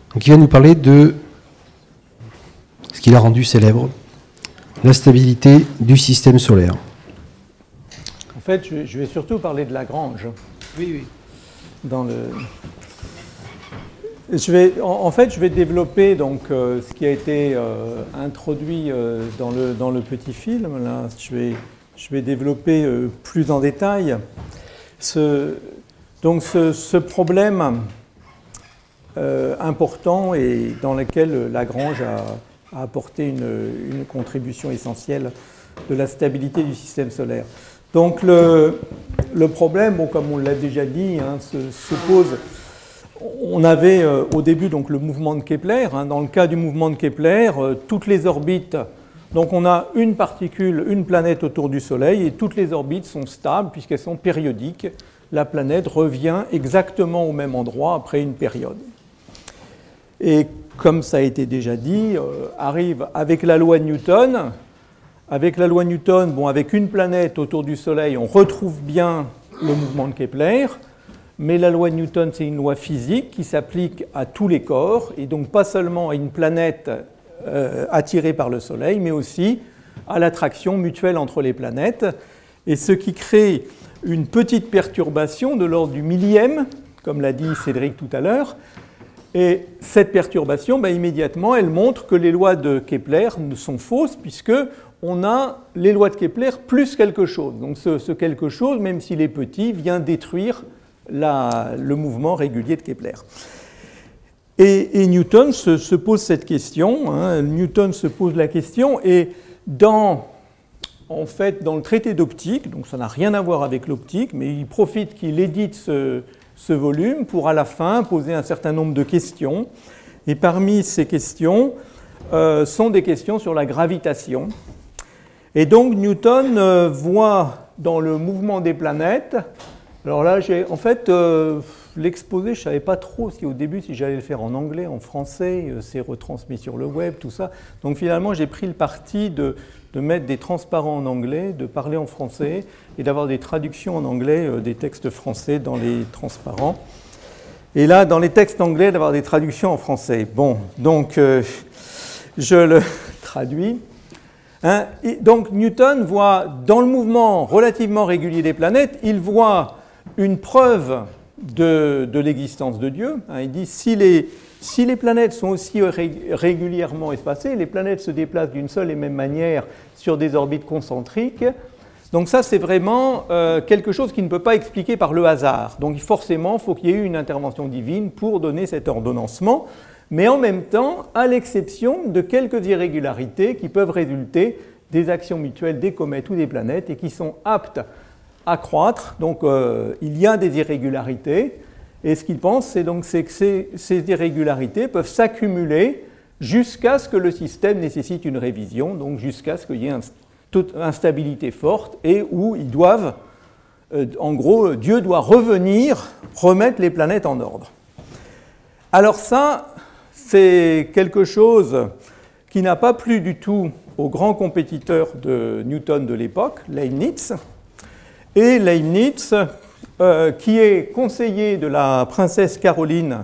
Donc il va nous parler de ce qu'il a rendu célèbre, la stabilité du système solaire. En fait, je vais surtout parler de Lagrange. Oui, oui. Dans le... En fait, je vais développer donc, ce qui a été introduit dans le petit film. Là, je vais développer plus en détail ce problème important et dans lequel Lagrange a apporté une contribution essentielle de la stabilité du système solaire. Donc le problème, bon, comme on l'a déjà dit, hein, se pose. On avait au début donc, le mouvement de Kepler. Hein. Dans le cas du mouvement de Kepler, toutes les orbites, donc on a une particule, une planète autour du Soleil, et toutes les orbites sont stables puisqu'elles sont périodiques. La planète revient exactement au même endroit après une période. Et comme ça a été déjà dit, arrive avec la loi de Newton. Avec la loi de Newton, bon, avec une planète autour du Soleil, on retrouve bien le mouvement de Kepler. Mais la loi de Newton, c'est une loi physique qui s'applique à tous les corps, et donc pas seulement à une planète attirée par le Soleil, mais aussi à l'attraction mutuelle entre les planètes. Et ce qui crée une petite perturbation de l'ordre du millième, comme l'a dit Cédric tout à l'heure. Et cette perturbation, ben, immédiatement, elle montre que les lois de Kepler sont fausses, puisque on a les lois de Kepler plus quelque chose. Donc ce quelque chose, même s'il est petit, vient détruire le mouvement régulier de Kepler. Et Newton se pose cette question. Hein, Newton se pose la question, et en fait, dans le traité d'optique, donc ça n'a rien à voir avec l'optique, mais il profite qu'il édite ce volume pour à la fin poser un certain nombre de questions. Et parmi ces questions sont des questions sur la gravitation. Et donc Newton voit dans le mouvement des planètes, alors là, en fait, l'exposé, je ne savais pas trop au début si j'allais le faire en anglais, en français, c'est retransmis sur le web, tout ça. Donc finalement, j'ai pris le parti de mettre des transparents en anglais, de parler en français et d'avoir des traductions en anglais des textes français dans les transparents. Et là, dans les textes anglais, d'avoir des traductions en français. Bon, donc je le traduis. Hein, donc Newton voit dans le mouvement relativement régulier des planètes, il voit une preuve de l'existence de Dieu. Hein, il dit si les planètes sont aussi régulièrement espacées, les planètes se déplacent d'une seule et même manière sur des orbites concentriques. Donc ça, c'est vraiment quelque chose qui ne peut pas expliquer par le hasard. Donc forcément, il faut qu'il y ait eu une intervention divine pour donner cet ordonnancement, mais en même temps, à l'exception de quelques irrégularités qui peuvent résulter des actions mutuelles des comètes ou des planètes et qui sont aptes à croître. Donc il y a des irrégularités, et ce qu'il pense, c'est que ces irrégularités peuvent s'accumuler jusqu'à ce que le système nécessite une révision, donc jusqu'à ce qu'il y ait une instabilité forte et où ils doivent, en gros, Dieu doit remettre les planètes en ordre. Alors ça, c'est quelque chose qui n'a pas plu du tout au grand compétiteur de Newton de l'époque, Leibniz. Et Leibniz, qui est conseiller de la princesse Caroline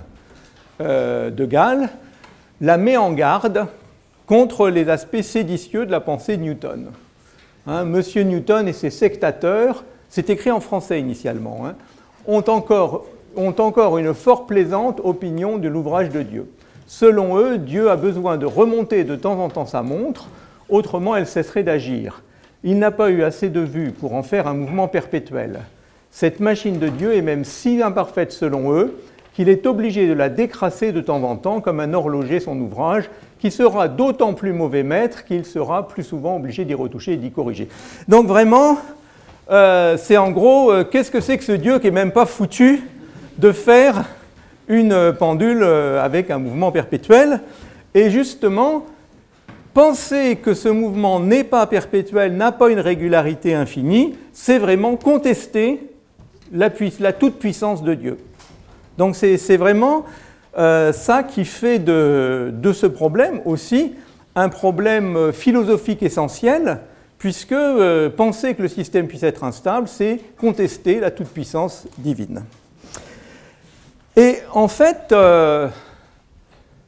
de Galles, la met en garde contre les aspects séditieux de la pensée de Newton. Hein, Monsieur Newton et ses sectateurs, c'est écrit en français initialement, hein, ont encore une fort plaisante opinion de l'ouvrage de Dieu. Selon eux, Dieu a besoin de remonter de temps en temps sa montre, autrement elle cesserait d'agir. Il n'a pas eu assez de vue pour en faire un mouvement perpétuel. Cette machine de Dieu est même si imparfaite selon eux qu'il est obligé de la décrasser de temps en temps comme un horloger son ouvrage, qui sera d'autant plus mauvais maître qu'il sera plus souvent obligé d'y retoucher et d'y corriger. Donc vraiment, c'est en gros, qu'est-ce que c'est que ce Dieu qui n'est même pas foutu de faire une pendule avec un mouvement perpétuel? Et justement, penser que ce mouvement n'est pas perpétuel, n'a pas une régularité infinie, c'est vraiment contester la toute-puissance de Dieu. Donc c'est vraiment ça qui fait de ce problème aussi un problème philosophique essentiel, puisque penser que le système puisse être instable, c'est contester la toute-puissance divine. Et en fait,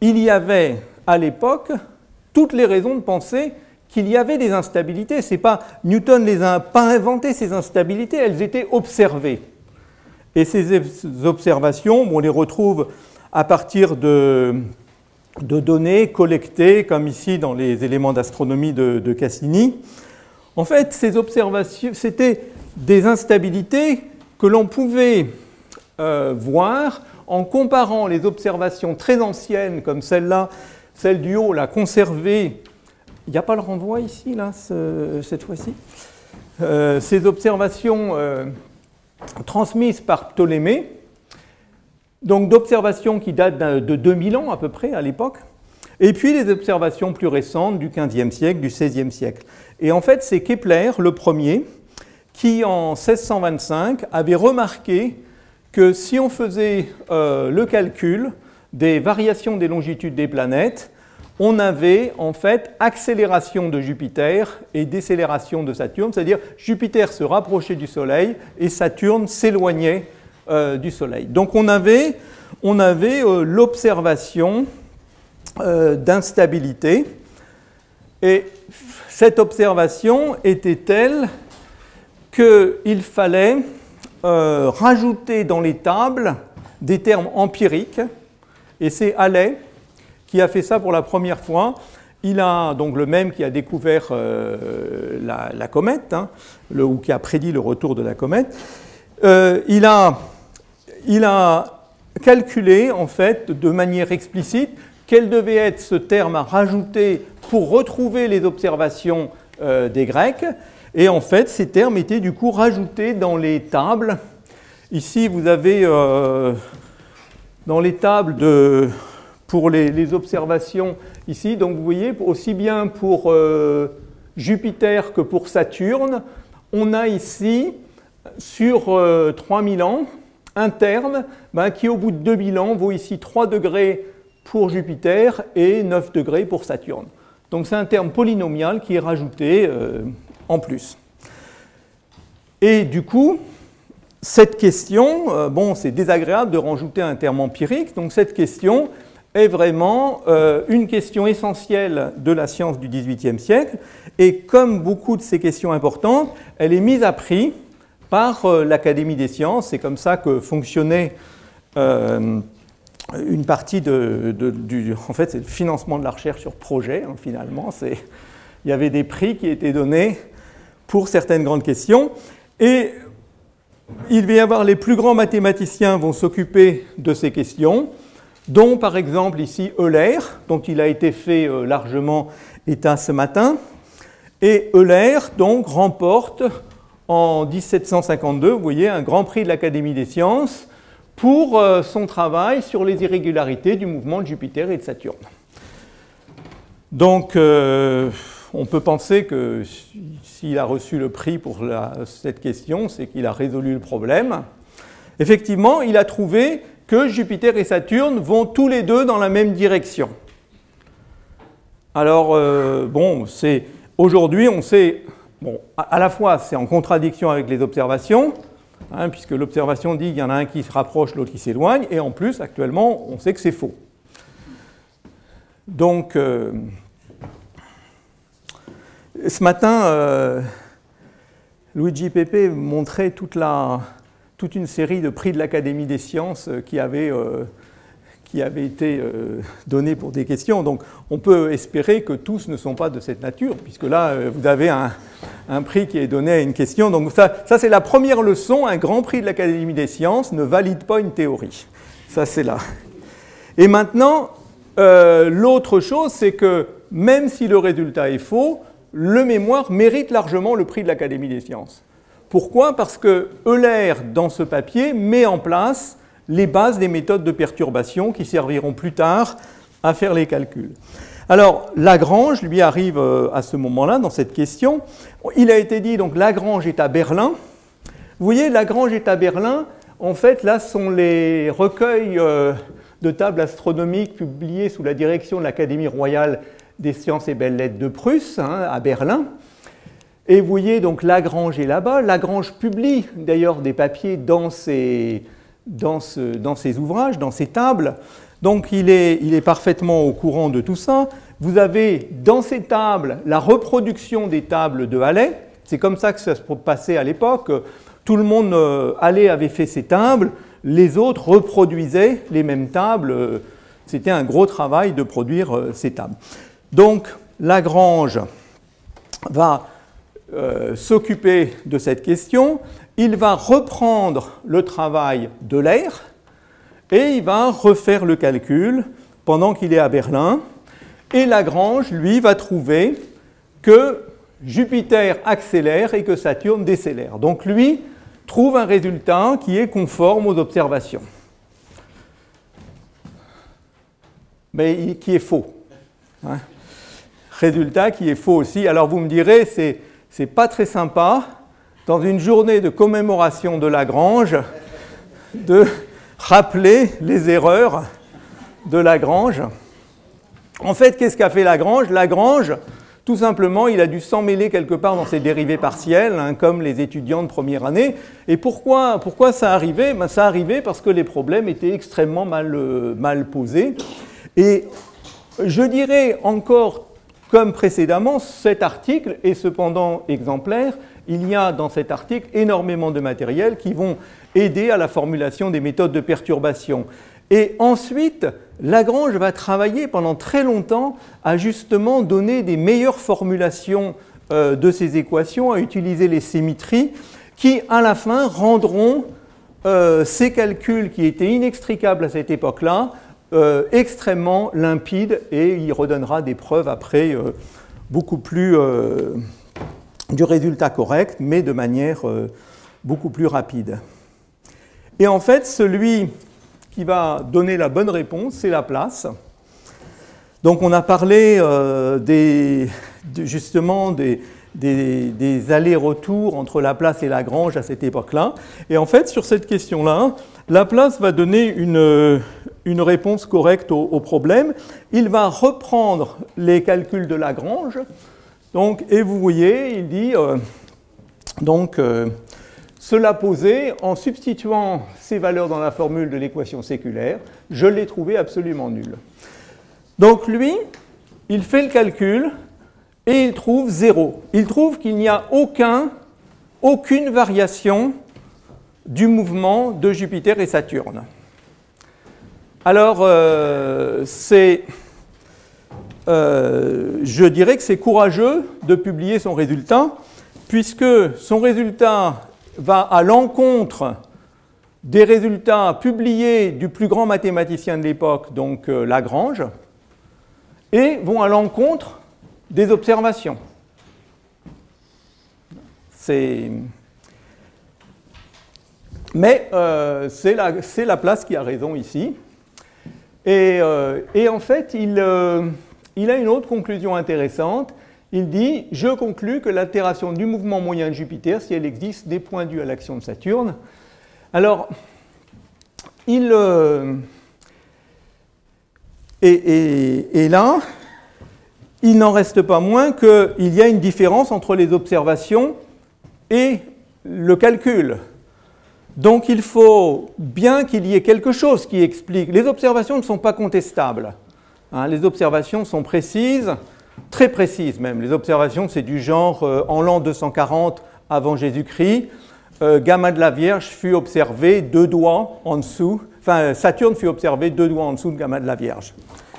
il y avait à l'époque toutes les raisons de penser qu'il y avait des instabilités. C'est pas, Newton les a pas inventé, ces instabilités, elles étaient observées. Et ces observations, on les retrouve à partir de données collectées, comme ici dans les éléments d'astronomie de Cassini. En fait, ces observations, c'était des instabilités que l'on pouvait voir en comparant les observations très anciennes, comme celle-là, celle du haut, là, conservée. Il n'y a pas le renvoi ici, là, cette fois-ci. Ces observations transmises par Ptolémée, donc d'observations qui datent de 2000 ans à peu près à l'époque, et puis les observations plus récentes du XVe siècle, du XVIe siècle. Et en fait, c'est Kepler, le premier, qui en 1625 avait remarqué que si on faisait le calcul des variations des longitudes des planètes, on avait en fait accélération de Jupiter et décélération de Saturne, c'est-à-dire Jupiter se rapprochait du Soleil et Saturne s'éloignait du Soleil. Donc on avait l'observation d'instabilité, et cette observation était telle qu'il fallait rajouter dans les tables des termes empiriques, et c'est Halley qui a fait ça pour la première fois. Il a donc le même qui a découvert la comète, hein, ou qui a prédit le retour de la comète. Il a calculé en fait de manière explicite quel devait être ce terme à rajouter pour retrouver les observations des Grecs. Et en fait, ces termes étaient du coup rajoutés dans les tables. Ici, vous avez dans les tables pour les observations ici, donc vous voyez, aussi bien pour Jupiter que pour Saturne, on a ici, sur 3000 ans, un terme qui, au bout de 2000 ans, vaut ici 3 degrés pour Jupiter et 9 degrés pour Saturne. Donc c'est un terme polynomial qui est rajouté en plus. Et du coup, cette question, bon, c'est désagréable de rajouter un terme empirique, donc cette question est vraiment une question essentielle de la science du XVIIIe siècle, et comme beaucoup de ces questions importantes, elle est mise à prix par l'Académie des sciences. C'est comme ça que fonctionnait une partie en fait, c'est le financement de la recherche sur projet, hein, finalement. Il y avait des prix qui étaient donnés pour certaines grandes questions, et il va y avoir les plus grands mathématiciens vont s'occuper de ces questions, dont par exemple ici Euler, dont il a été fait largement état ce matin. Et Euler donc remporte en 1752, vous voyez, un grand prix de l'Académie des sciences pour son travail sur les irrégularités du mouvement de Jupiter et de Saturne. Donc on peut penser que s'il a reçu le prix pour cette question, c'est qu'il a résolu le problème. Effectivement, il a trouvé que Jupiter et Saturne vont tous les deux dans la même direction. Alors, bon, aujourd'hui, on sait, bon, à la fois c'est en contradiction avec les observations, hein, puisque l'observation dit qu'il y en a un qui se rapproche, l'autre qui s'éloigne, et en plus, actuellement, on sait que c'est faux. Donc, ce matin, Luigi Pepe montrait toute une série de prix de l'Académie des sciences qui avaient été donnés pour des questions. Donc on peut espérer que tous ne sont pas de cette nature, puisque là, vous avez un prix qui est donné à une question. Donc ça c'est la première leçon, un grand prix de l'Académie des sciences ne valide pas une théorie. Ça, c'est là. Et maintenant, l'autre chose, c'est que même si le résultat est faux, le mémoire mérite largement le prix de l'Académie des sciences. Pourquoi ? Parce que Euler, dans ce papier, met en place les bases des méthodes de perturbation qui serviront plus tard à faire les calculs. Alors, Lagrange, lui, arrive à ce moment-là, dans cette question. Il a été dit, donc, Lagrange est à Berlin. Vous voyez, Lagrange est à Berlin. En fait, là, sont les recueils de tables astronomiques publiés sous la direction de l'Académie royale des sciences et belles-lettres de Prusse, hein, à Berlin. Et vous voyez, donc, Lagrange est là-bas. Lagrange publie, d'ailleurs, des papiers dans ses ouvrages, dans ses tables. Donc il est parfaitement au courant de tout ça. Vous avez dans ces tables la reproduction des tables de Halley. C'est comme ça que ça se passait à l'époque. Tout le monde, Halley avait fait ses tables, les autres reproduisaient les mêmes tables. C'était un gros travail de produire ces tables. Donc Lagrange va s'occuper de cette question. Il va reprendre le travail d'Euler et il va refaire le calcul pendant qu'il est à Berlin. Et Lagrange, lui, va trouver que Jupiter accélère et que Saturne décélère. Donc lui trouve un résultat qui est conforme aux observations, mais qui est faux. Hein. Résultat qui est faux aussi. Alors vous me direz, c'est pas très sympa, dans une journée de commémoration de Lagrange, de rappeler les erreurs de Lagrange. En fait, qu'est-ce qu'a fait Lagrange? Lagrange, tout simplement, il a dû s'en mêler quelque part dans ses dérivées partielles, hein, comme les étudiants de première année. Et pourquoi ça arrivait? Ben, ça arrivait parce que les problèmes étaient extrêmement mal posés. Et je dirais encore, comme précédemment, cet article est cependant exemplaire. Il y a dans cet article énormément de matériel qui vont aider à la formulation des méthodes de perturbation. Et ensuite, Lagrange va travailler pendant très longtemps à justement donner des meilleures formulations de ces équations, à utiliser les symétries, qui à la fin rendront ces calculs qui étaient inextricables à cette époque-là extrêmement limpides, et il redonnera des preuves après beaucoup plus du résultat correct, mais de manière beaucoup plus rapide. Et en fait, celui qui va donner la bonne réponse, c'est Laplace. Donc on a parlé justement des allers-retours entre Laplace et Lagrange à cette époque-là. Et en fait, sur cette question-là, Laplace va donner une réponse correcte au problème. Il va reprendre les calculs de Lagrange. Donc, et vous voyez, il dit cela posé, en substituant ces valeurs dans la formule de l'équation séculaire, je l'ai trouvé absolument nul. Donc lui, il fait le calcul et il trouve 0. Il trouve qu'il n'y a aucune variation du mouvement de Jupiter et Saturne. Alors, je dirais que c'est courageux de publier son résultat, puisque son résultat va à l'encontre des résultats publiés du plus grand mathématicien de l'époque, donc Lagrange, et vont à l'encontre des observations. Mais c'est Laplace qui a raison ici. Et en fait, il a une autre conclusion intéressante. Il dit « Je conclus que l'altération du mouvement moyen de Jupiter, si elle existe, n'est point due à l'action de Saturne. » Alors, et là, il n'en reste pas moins qu'il y a une différence entre les observations et le calcul. Donc il faut bien qu'il y ait quelque chose qui explique. Les observations ne sont pas contestables. Hein, les observations sont précises, très précises même. Les observations, c'est du genre en l'an 240 avant Jésus-Christ, Gamma de la Vierge fut observé 2 doigts en dessous, enfin Saturne fut observé 2 doigts en dessous de Gamma de la Vierge.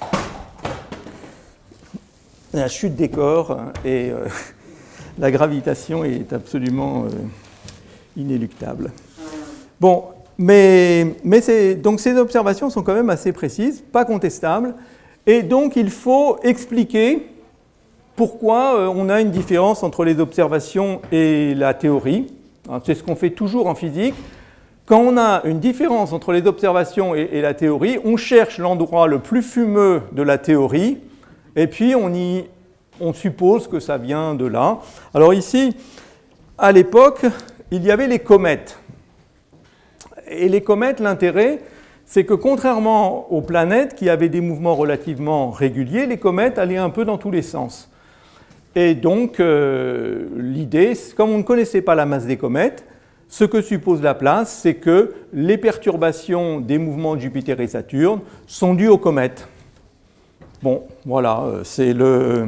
La chute des corps et la gravitation est absolument inéluctable. Bon, donc ces observations sont quand même assez précises, pas contestables, et donc il faut expliquer pourquoi on a une différence entre les observations et la théorie. C'est ce qu'on fait toujours en physique. Quand on a une différence entre les observations et la théorie, on cherche l'endroit le plus fumeux de la théorie, et puis on suppose que ça vient de là. Alors ici, à l'époque, il y avait les comètes. Et les comètes, l'intérêt, c'est que contrairement aux planètes qui avaient des mouvements relativement réguliers, les comètes allaient un peu dans tous les sens. Et donc, l'idée, comme on ne connaissait pas la masse des comètes, ce que suppose Laplace, c'est que les perturbations des mouvements de Jupiter et Saturne sont dues aux comètes. Bon, voilà, c'est le...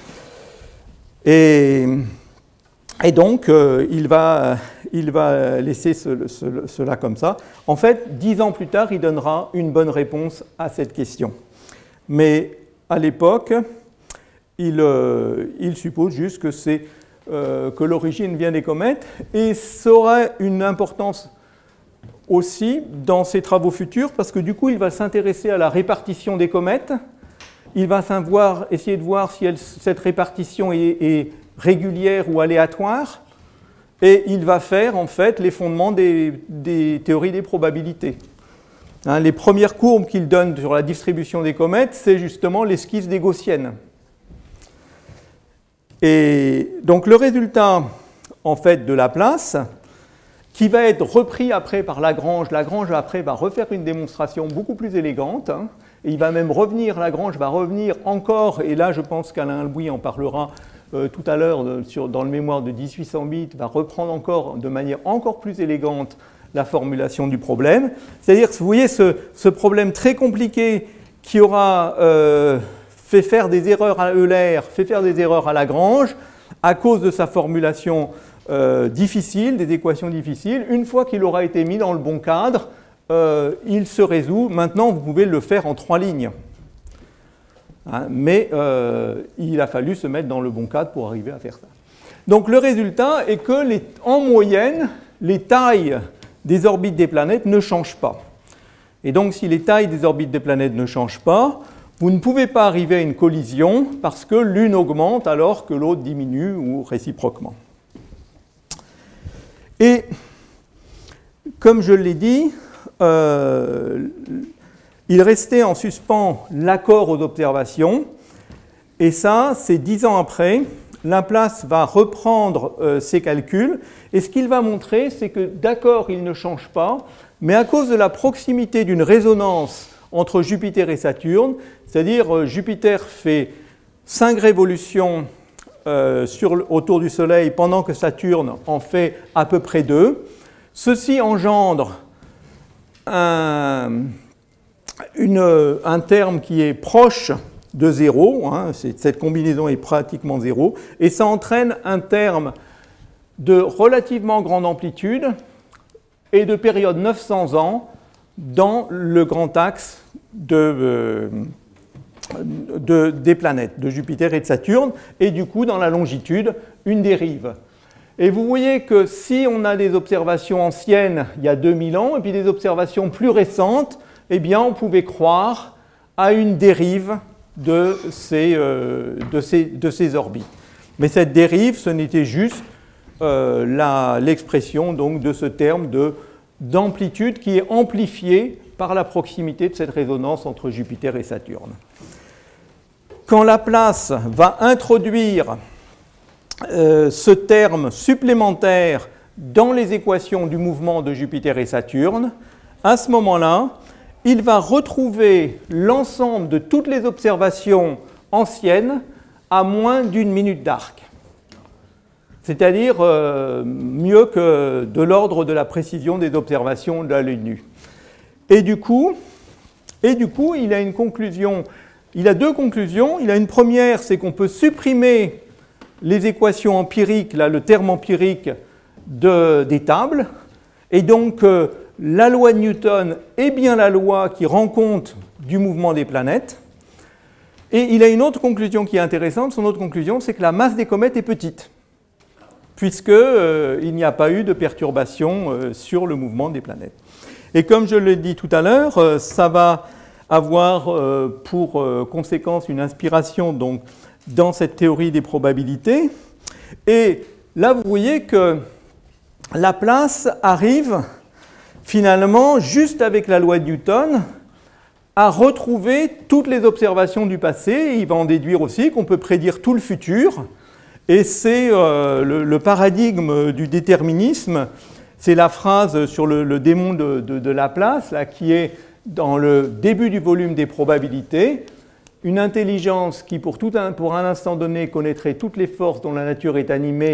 Et donc, il va laisser cela comme ça. En fait, 10 ans plus tard, il donnera une bonne réponse à cette question. Mais à l'époque, il suppose juste que que l'origine vient des comètes, et ça aura une importance aussi dans ses travaux futurs, parce que du coup, il va s'intéresser à la répartition des comètes. Il va essayer de voir si cette répartition est régulière ou aléatoire, et il va faire en fait les fondements des théories des probabilités. Hein, les premières courbes qu'il donne sur la distribution des comètes, c'est justement l'esquisse des gaussiennes. Et donc le résultat en fait de Laplace, qui va être repris après par Lagrange. Lagrange après va refaire une démonstration beaucoup plus élégante, hein, et il va même revenir, Lagrange va revenir encore, et là je pense qu'Alain Louis en parlera tout à l'heure dans le mémoire de 1808, va reprendre encore de manière encore plus élégante la formulation du problème. C'est-à-dire, vous voyez ce problème très compliqué qui aura fait faire des erreurs à Euler, fait faire des erreurs à Lagrange, à cause de sa formulation difficile, des équations difficiles. Une fois qu'il aura été mis dans le bon cadre, il se résout. Maintenant, vous pouvez le faire en 3 lignes. Hein, mais il a fallu se mettre dans le bon cadre pour arriver à faire ça. Donc le résultat est que, en moyenne, les tailles des orbites des planètes ne changent pas. Et donc si les tailles des orbites des planètes ne changent pas, vous ne pouvez pas arriver à une collision parce que l'une augmente alors que l'autre diminue ou réciproquement. Et comme je l'ai dit, il restait en suspens l'accord aux observations, et ça, c'est 10 ans après. Laplace va reprendre ses calculs, et ce qu'il va montrer, c'est que d'accord, il ne change pas, mais à cause de la proximité d'une résonance entre Jupiter et Saturne, c'est-à-dire Jupiter fait 5 révolutions autour du Soleil pendant que Saturne en fait à peu près 2. Ceci engendre un terme qui est proche de 0, hein, cette combinaison est pratiquement 0, et ça entraîne un terme de relativement grande amplitude et de période 900 ans dans le grand axe des planètes, de Jupiter et de Saturne, et du coup dans la longitude, une dérive. Et vous voyez que si on a des observations anciennes il y a 2000 ans, et puis des observations plus récentes, eh bien on pouvait croire à une dérive de ces orbites. Mais cette dérive, ce n'était juste l'expression donc de ce terme d'amplitude qui est amplifié par la proximité de cette résonance entre Jupiter et Saturne. Quand Laplace va introduire ce terme supplémentaire dans les équations du mouvement de Jupiter et Saturne, à ce moment-là, il va retrouver l'ensemble de toutes les observations anciennes à moins d'une minute d'arc. C'est-à-dire mieux que de l'ordre de la précision des observations de l'œil nu. Et du coup, il a une conclusion. Il a 2 conclusions. Il a une première, c'est qu'on peut supprimer les équations empiriques, là, le terme empirique des tables, et donc la loi de Newton est bien la loi qui rend compte du mouvement des planètes. Et il a une autre conclusion qui est intéressante. Son autre conclusion, c'est que la masse des comètes est petite, puisqu'il n'y a pas eu de perturbation sur le mouvement des planètes. Et comme je l'ai dit tout à l'heure, ça va avoir pour conséquence une inspiration donc, dans cette théorie des probabilités. Et là, vous voyez que Laplace arrive finalement, juste avec la loi de Newton, à retrouver toutes les observations du passé. Il va en déduire aussi qu'on peut prédire tout le futur. Et c'est le paradigme du déterminisme. C'est la phrase sur le démon de Laplace, là, qui est dans le début du volume des probabilités. Une intelligence qui, pour un instant donné, connaîtrait toutes les forces dont la nature est animée,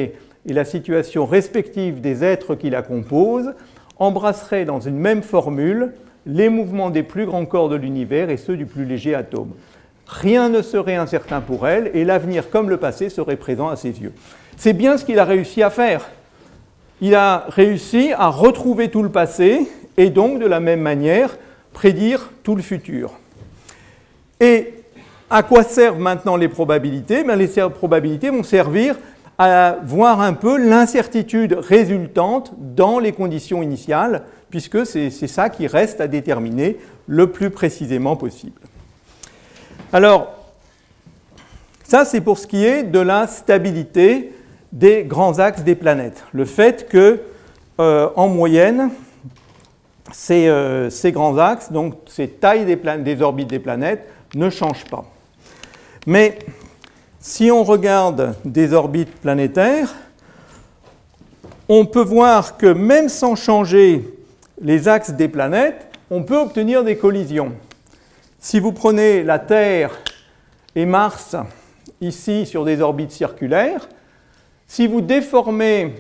et la situation respective des êtres qui la composent embrasseraient dans une même formule les mouvements des plus grands corps de l'univers et ceux du plus léger atome. Rien ne serait incertain pour elle, et l'avenir comme le passé serait présent à ses yeux. C'est bien ce qu'il a réussi à faire. Il a réussi à retrouver tout le passé, et donc de la même manière prédire tout le futur. Et à quoi servent maintenant les probabilités? Les probabilités vont servir à voir un peu l'incertitude résultante dans les conditions initiales, puisque c'est ça qui reste à déterminer le plus précisément possible. Alors, ça c'est pour ce qui est de la stabilité des grands axes des planètes. Le fait que, en moyenne, ces grands axes, donc ces tailles des orbites des planètes, ne changent pas. Mais si on regarde des orbites planétaires, on peut voir que même sans changer les axes des planètes, on peut obtenir des collisions. Si vous prenez la Terre et Mars ici sur des orbites circulaires, si vous déformez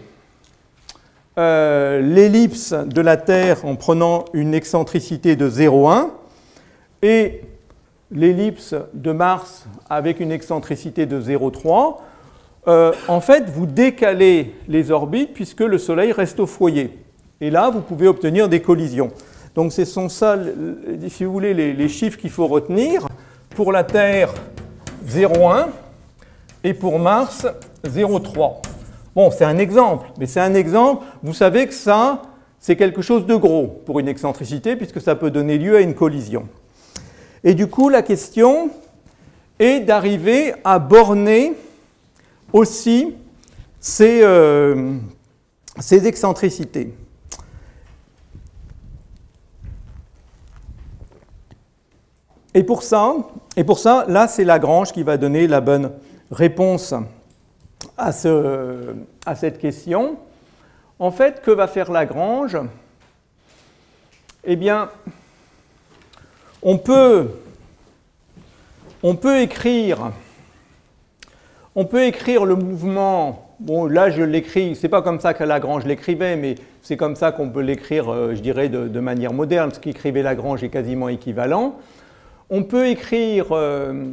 l'ellipse de la Terre en prenant une excentricité de 0,1 et l'ellipse de Mars avec une excentricité de 0,3, en fait, vous décalez les orbites puisque le Soleil reste au foyer. Et là, vous pouvez obtenir des collisions. Donc, ce sont ça, si vous voulez, les chiffres qu'il faut retenir. Pour la Terre, 0,1 et pour Mars, 0,3. Bon, c'est un exemple, mais c'est un exemple. Vous savez que ça, c'est quelque chose de gros pour une excentricité puisque ça peut donner lieu à une collision. Et du coup, la question est d'arriver à borner aussi ces excentricités. Et pour ça, là, c'est Lagrange qui va donner la bonne réponse à cette question. En fait, que va faire Lagrange? Eh bien, on peut écrire le mouvement. Bon, là, je l'écris, c'est pas comme ça que Lagrange l'écrivait, mais c'est comme ça qu'on peut l'écrire, je dirais, de manière moderne. Ce qu'écrivait Lagrange est quasiment équivalent. On peut écrire, on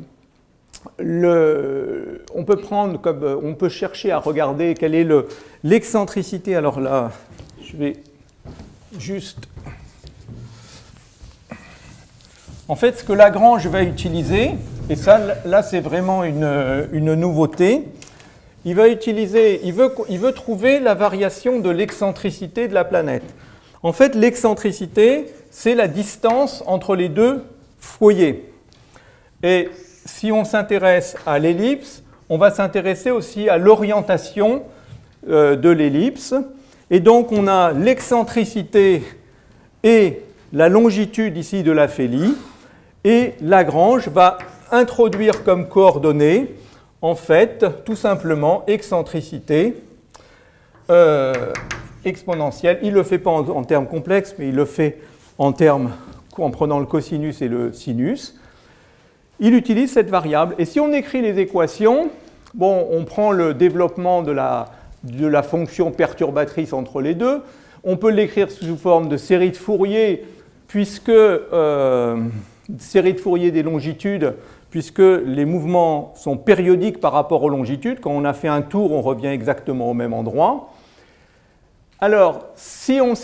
peut chercher à regarder quelle est l'excentricité. Alors là, je vais juste. En fait, ce que Lagrange va utiliser, et ça, là, c'est vraiment une nouveauté. Il veut trouver la variation de l'excentricité de la planète. En fait, l'excentricité, c'est la distance entre les deux foyers. Et si on s'intéresse à l'ellipse, on va s'intéresser aussi à l'orientation de l'ellipse. Et donc, on a l'excentricité et la longitude ici de l'aphélie. Et Lagrange va introduire comme coordonnées, en fait, tout simplement, excentricité exponentielle. Il ne le fait pas en termes complexes, mais il le fait en prenant le cosinus et le sinus. Il utilise cette variable. Et si on écrit les équations, bon, on prend le développement de la fonction perturbatrice entre les deux. On peut l'écrire sous forme de série de Fourier, puisque série de Fourier des longitudes, puisque les mouvements sont périodiques par rapport aux longitudes. Quand on a fait un tour, on revient exactement au même endroit. Alors, si on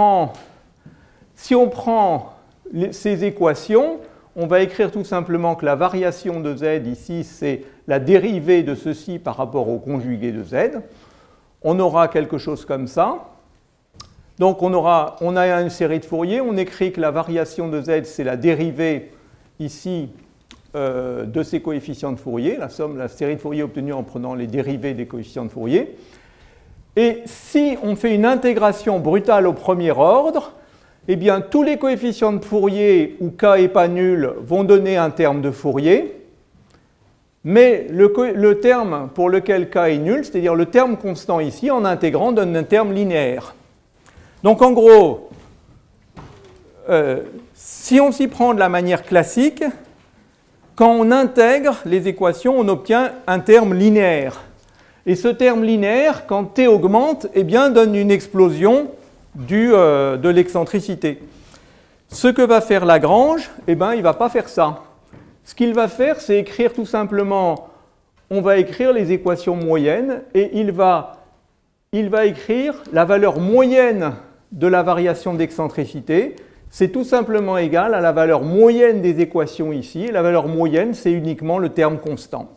prend ces équations, on va écrire tout simplement que la variation de z ici, c'est la dérivée de ceci par rapport au conjugué de z. On aura quelque chose comme ça. Donc on a une série de Fourier, on écrit que la variation de z, c'est la dérivée ici de ces coefficients de Fourier, la série de Fourier obtenue en prenant les dérivés des coefficients de Fourier. Et si on fait une intégration brutale au premier ordre, eh bien tous les coefficients de Fourier où k n'est pas nul vont donner un terme de Fourier, mais le terme pour lequel k est nul, c'est-à-dire le terme constant ici, en intégrant, donne un terme linéaire. Donc en gros, si on s'y prend de la manière classique, quand on intègre les équations, on obtient un terme linéaire. Et ce terme linéaire, quand t augmente, eh bien, donne une explosion de l'excentricité. Ce que va faire Lagrange, eh bien, il ne va pas faire ça. Ce qu'il va faire, c'est écrire tout simplement, on va écrire les équations moyennes et il va écrire la valeur moyenne de la variation d'excentricité. C'est tout simplement égal à la valeur moyenne des équations ici. Et la valeur moyenne, c'est uniquement le terme constant.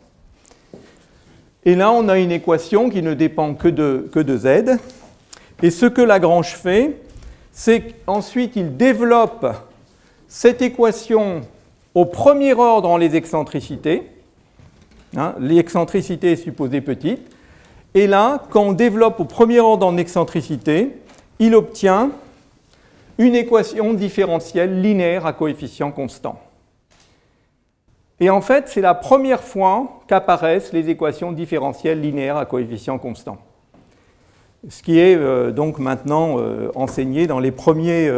Et là, on a une équation qui ne dépend que de z. Et ce que Lagrange fait, c'est qu'ensuite, il développe cette équation au premier ordre en les excentricités. L'excentricité est supposée petite. Et là, quand on développe au premier ordre en excentricité, il obtient une équation différentielle linéaire à coefficient constant. Et en fait, c'est la première fois qu'apparaissent les équations différentielles linéaires à coefficient constant. Ce qui est donc maintenant enseigné dans les premiers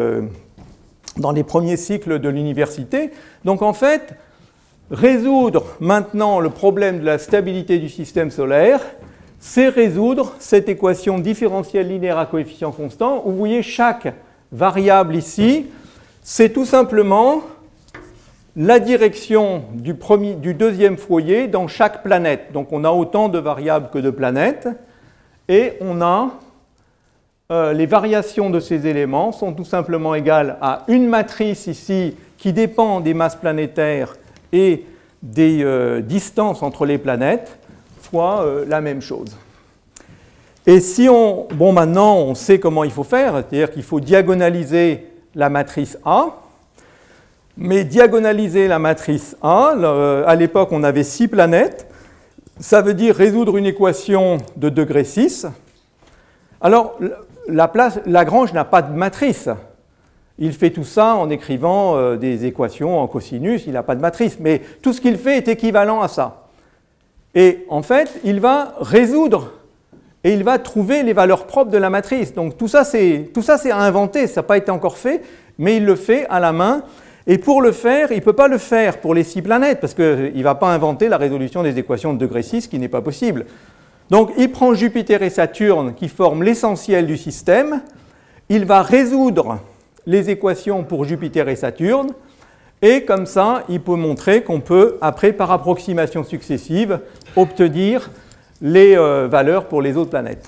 cycles de l'université. Donc en fait, résoudre maintenant le problème de la stabilité du système solaire, c'est résoudre cette équation différentielle linéaire à coefficient constant, où vous voyez chaque variable ici, c'est tout simplement la direction du deuxième foyer dans chaque planète. Donc on a autant de variables que de planètes, et on a les variations de ces éléments sont tout simplement égales à une matrice ici qui dépend des masses planétaires et des distances entre les planètes, fois la même chose. Et si maintenant on sait comment il faut faire, c'est-à-dire qu'il faut diagonaliser la matrice A, mais diagonaliser la matrice A, à l'époque on avait 6 planètes, ça veut dire résoudre une équation de degré 6. Alors Lagrange n'a pas de matrice. Il fait tout ça en écrivant des équations en cosinus, il n'a pas de matrice, mais tout ce qu'il fait est équivalent à ça. Et en fait, il va résoudre et il va trouver les valeurs propres de la matrice. Donc tout ça c'est à inventer, ça n'a pas été encore fait, mais il le fait à la main. Et pour le faire, il ne peut pas le faire pour les 6 planètes, parce qu'il ne va pas inventer la résolution des équations de degré 6, qui n'est pas possible. Donc il prend Jupiter et Saturne, qui forment l'essentiel du système, il va résoudre les équations pour Jupiter et Saturne, et comme ça, il peut montrer qu'on peut, après, par approximation successive, obtenir les valeurs pour les autres planètes.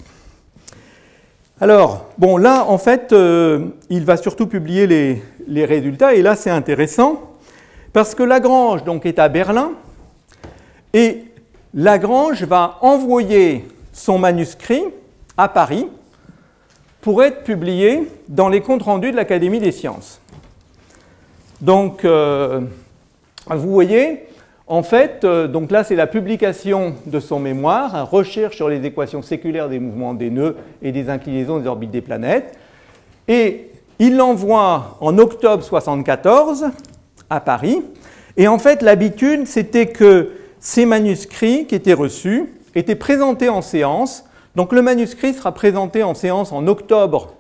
Alors, bon, là, en fait, il va surtout publier les résultats, et là, c'est intéressant, parce que Lagrange donc, est à Berlin, et Lagrange va envoyer son manuscrit à Paris pour être publié dans les comptes rendus de l'Académie des sciences. Donc, vous voyez, en fait, donc là, c'est la publication de son mémoire, Recherche sur les équations séculaires des mouvements des nœuds et des inclinaisons des orbites des planètes. Et il l'envoie en octobre 1974 à Paris. Et en fait, l'habitude, c'était que ces manuscrits qui étaient reçus étaient présentés en séance. Donc le manuscrit sera présenté en séance en octobre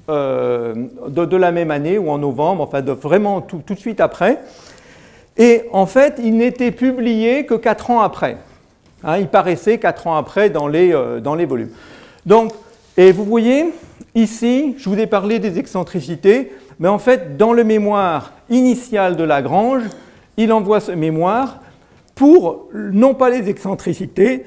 de la même année ou en novembre, enfin vraiment tout de suite après. Et en fait, il n'était publié que 4 ans après. Il paraissait 4 ans après dans les volumes. Donc, et vous voyez, ici, je vous ai parlé des excentricités, mais en fait, dans le mémoire initial de Lagrange, il envoie ce mémoire pour, non pas les excentricités,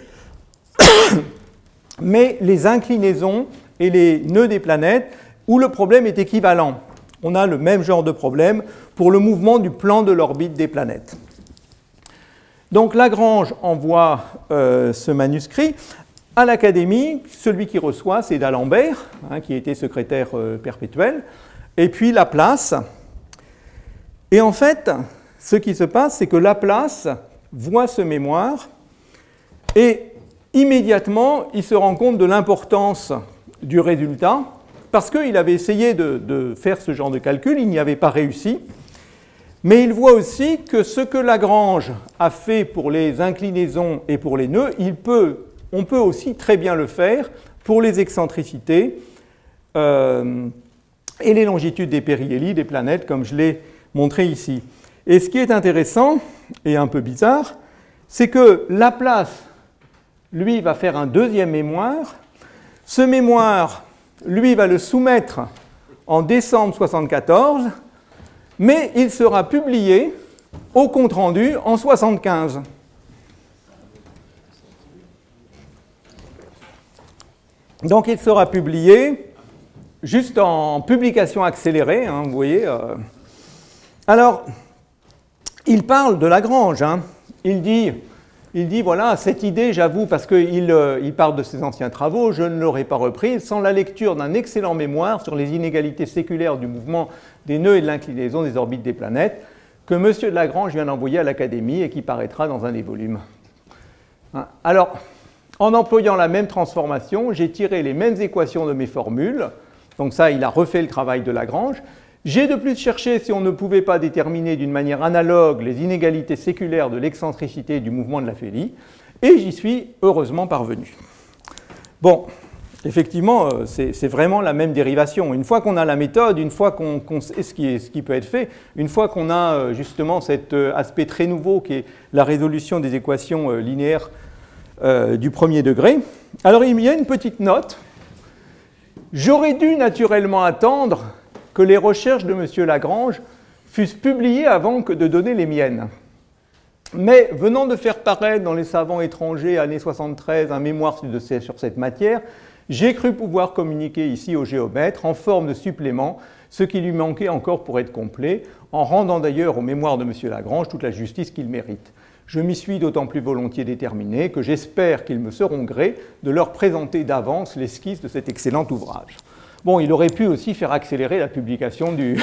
mais les inclinaisons et les nœuds des planètes, où le problème est équivalent. On a le même genre de problème pour le mouvement du plan de l'orbite des planètes. Donc Lagrange envoie ce manuscrit à l'Académie. Celui qui reçoit, c'est d'Alembert, qui était secrétaire perpétuel, et puis Laplace. Et en fait, ce qui se passe, c'est que Laplace voit ce mémoire et immédiatement, il se rend compte de l'importance du résultat parce qu'il avait essayé de faire ce genre de calcul, il n'y avait pas réussi. Mais il voit aussi que ce que Lagrange a fait pour les inclinaisons et pour les nœuds, on peut aussi très bien le faire pour les excentricités et les longitudes des périhélies, des planètes, comme je l'ai montré ici. Et ce qui est intéressant et un peu bizarre, c'est que Laplace lui, va faire un deuxième mémoire. Ce mémoire, lui, va le soumettre en décembre 1974, mais il sera publié au compte-rendu en 1975. Donc il sera publié juste en publication accélérée, hein, vous voyez. Alors, il parle de Lagrange. Hein. Il dit, voilà, cette idée, j'avoue, parce qu'il parle de ses anciens travaux, je ne l'aurais pas reprise sans la lecture d'un excellent mémoire sur les inégalités séculaires du mouvement des nœuds et de l'inclinaison des orbites des planètes, que M. de Lagrange vient d'envoyer à l'Académie et qui paraîtra dans un des volumes. Hein. Alors, en employant la même transformation, j'ai tiré les mêmes équations de mes formules. Donc ça, il a refait le travail de Lagrange. J'ai de plus cherché si on ne pouvait pas déterminer d'une manière analogue les inégalités séculaires de l'excentricité du mouvement de la Félie. Et j'y suis heureusement parvenu. Bon, effectivement, c'est vraiment la même dérivation. Une fois qu'on a la méthode, une fois qu'on sait ce qui peut être fait, une fois qu'on a justement cet aspect très nouveau qui est la résolution des équations linéaires du premier degré. Alors il y a une petite note. J'aurais dû naturellement attendre que les recherches de M. Lagrange fussent publiées avant que de donner les miennes. Mais venant de faire paraître dans les savants étrangers, années 73, un mémoire sur cette matière, j'ai cru pouvoir communiquer ici au géomètre en forme de supplément ce qui lui manquait encore pour être complet, en rendant d'ailleurs au mémoire de M. Lagrange toute la justice qu'il mérite. Je m'y suis d'autant plus volontiers déterminé que j'espère qu'ils me seront gré de leur présenter d'avance l'esquisse de cet excellent ouvrage. Bon, il aurait pu aussi faire accélérer la publication du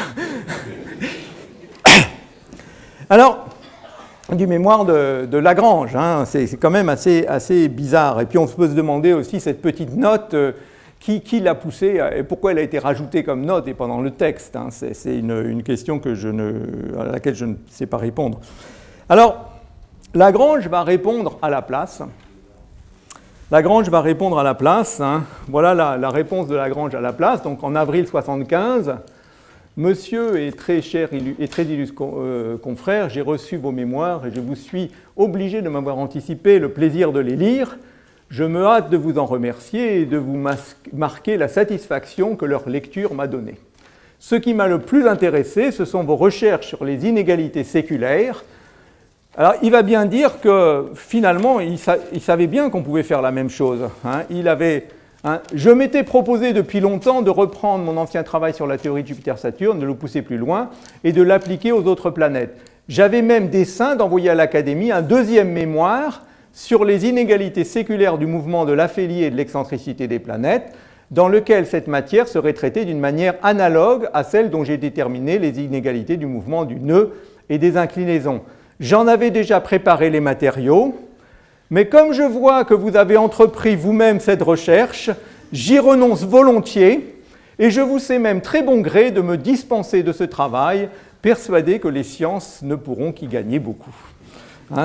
mémoire de Lagrange. Hein. C'est quand même assez bizarre. Et puis on peut se demander aussi cette petite note, qui l'a poussée et pourquoi elle a été rajoutée comme note et pas dans le texte. Hein. C'est une question à laquelle je ne sais pas répondre. Alors, Lagrange va répondre à la place. Lagrange va répondre à la place. Hein. Voilà la réponse de Lagrange à la place. Donc en avril 1975, Monsieur et très cher et très illustre confrère, j'ai reçu vos mémoires et je vous suis obligé de m'avoir anticipé le plaisir de les lire. Je me hâte de vous en remercier et de vous marquer la satisfaction que leur lecture m'a donnée. Ce qui m'a le plus intéressé, ce sont vos recherches sur les inégalités séculaires. Alors, il va bien dire que, finalement, il savait bien qu'on pouvait faire la même chose. Hein. Je m'étais proposé depuis longtemps de reprendre mon ancien travail sur la théorie de Jupiter-Saturne, de le pousser plus loin et de l'appliquer aux autres planètes. J'avais même dessein d'envoyer à l'Académie un deuxième mémoire sur les inégalités séculaires du mouvement de l'aphélie et de l'excentricité des planètes, dans lequel cette matière serait traitée d'une manière analogue à celle dont j'ai déterminé les inégalités du mouvement du nœud et des inclinaisons. J'en avais déjà préparé les matériaux, mais comme je vois que vous avez entrepris vous-même cette recherche, j'y renonce volontiers et je vous sais même très bon gré de me dispenser de ce travail, persuadé que les sciences ne pourront qu'y gagner beaucoup. Hein,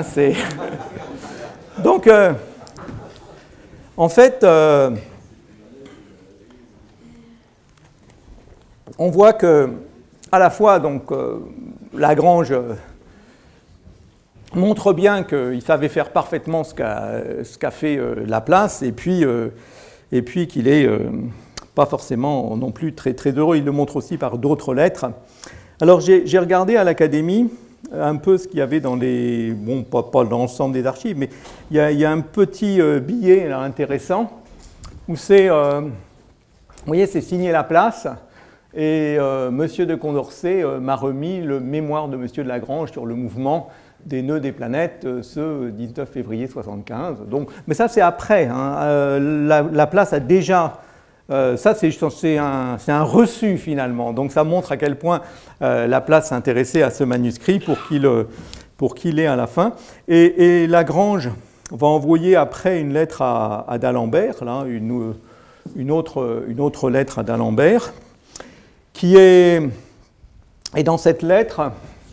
donc, en fait, on voit que, à la fois, donc, Lagrange montre bien qu'il savait faire parfaitement ce qu'a fait Laplace, et puis qu'il n'est pas forcément non plus très, très heureux. Il le montre aussi par d'autres lettres. Alors j'ai regardé à l'Académie un peu ce qu'il y avait dans les... Bon, pas dans l'ensemble des archives, mais il y a un petit billet là, intéressant, où c'est... vous voyez, c'est signé Laplace, et M. de Condorcet m'a remis le mémoire de M. de Lagrange sur le mouvement des nœuds des planètes ce 19 février 1975. Donc, mais ça, c'est après. Hein. Laplace a déjà... ça, c'est un reçu, finalement. Donc, ça montre à quel point Laplace s'intéressait à ce manuscrit pour qu'il ait à la fin. Et Lagrange va envoyer après une lettre à d'Alembert, là, une autre lettre à d'Alembert, qui est... Et dans cette lettre...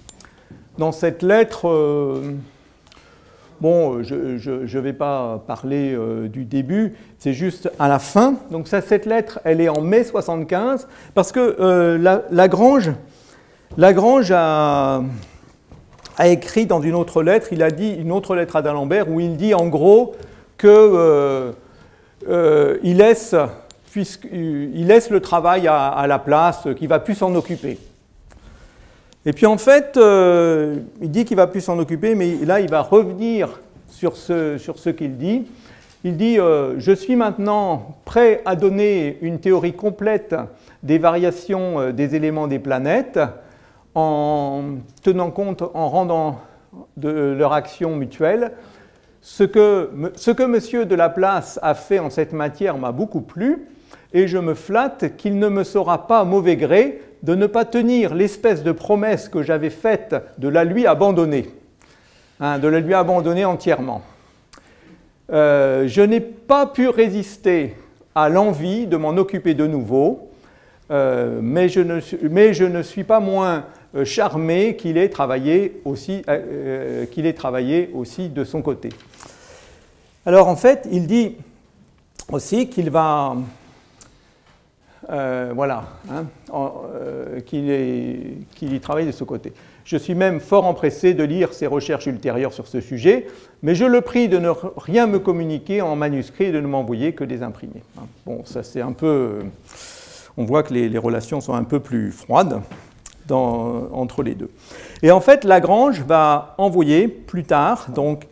bon, je ne vais pas parler du début, c'est juste à la fin. Donc cette lettre, elle est en mai 1975, parce que Lagrange a écrit dans une autre lettre, il a dit une autre lettre à d'Alembert, où il dit en gros qu'il laisse le travail à la place, qu'il ne va plus s'en occuper. Et puis en fait, il dit qu'il ne va plus s'en occuper, mais là il va revenir sur ce qu'il dit. Il dit je suis maintenant prêt à donner une théorie complète des variations des éléments des planètes en tenant compte, en rendant de leur action mutuelle. Ce que M. de Laplace a fait en cette matière m'a beaucoup plu, et je me flatte qu'il ne me sera pas mauvais gré de ne pas tenir l'espèce de promesse que j'avais faite de la lui abandonner, de la lui abandonner entièrement. Je n'ai pas pu résister à l'envie de m'en occuper de nouveau, mais je ne suis pas moins charmé qu'il ait travaillé aussi de son côté. Alors en fait, il dit aussi qu'il va... qu'il y travaille de ce côté. Je suis même fort empressé de lire ses recherches ultérieures sur ce sujet, mais je le prie de ne rien me communiquer en manuscrit et de ne m'envoyer que des imprimés. Bon, ça c'est un peu... On voit que les relations sont un peu plus froides entre les deux. Et en fait, Lagrange va envoyer plus tard donc,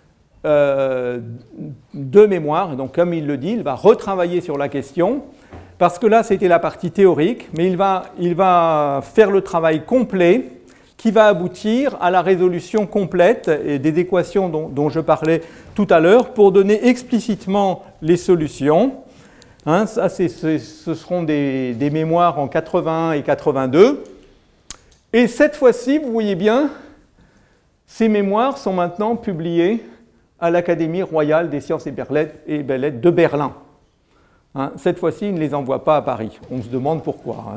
deux mémoires. Donc, comme il le dit, il va retravailler sur la question, parce que là, c'était la partie théorique, mais il va faire le travail complet qui va aboutir à la résolution complète des équations dont je parlais tout à l'heure pour donner explicitement les solutions. Ça, ce seront des mémoires en 81 et 82. Et cette fois-ci, vous voyez bien, ces mémoires sont maintenant publiées à l'Académie royale des sciences et belles-lettres de Berlin. Cette fois-ci, il ne les envoie pas à Paris. On se demande pourquoi.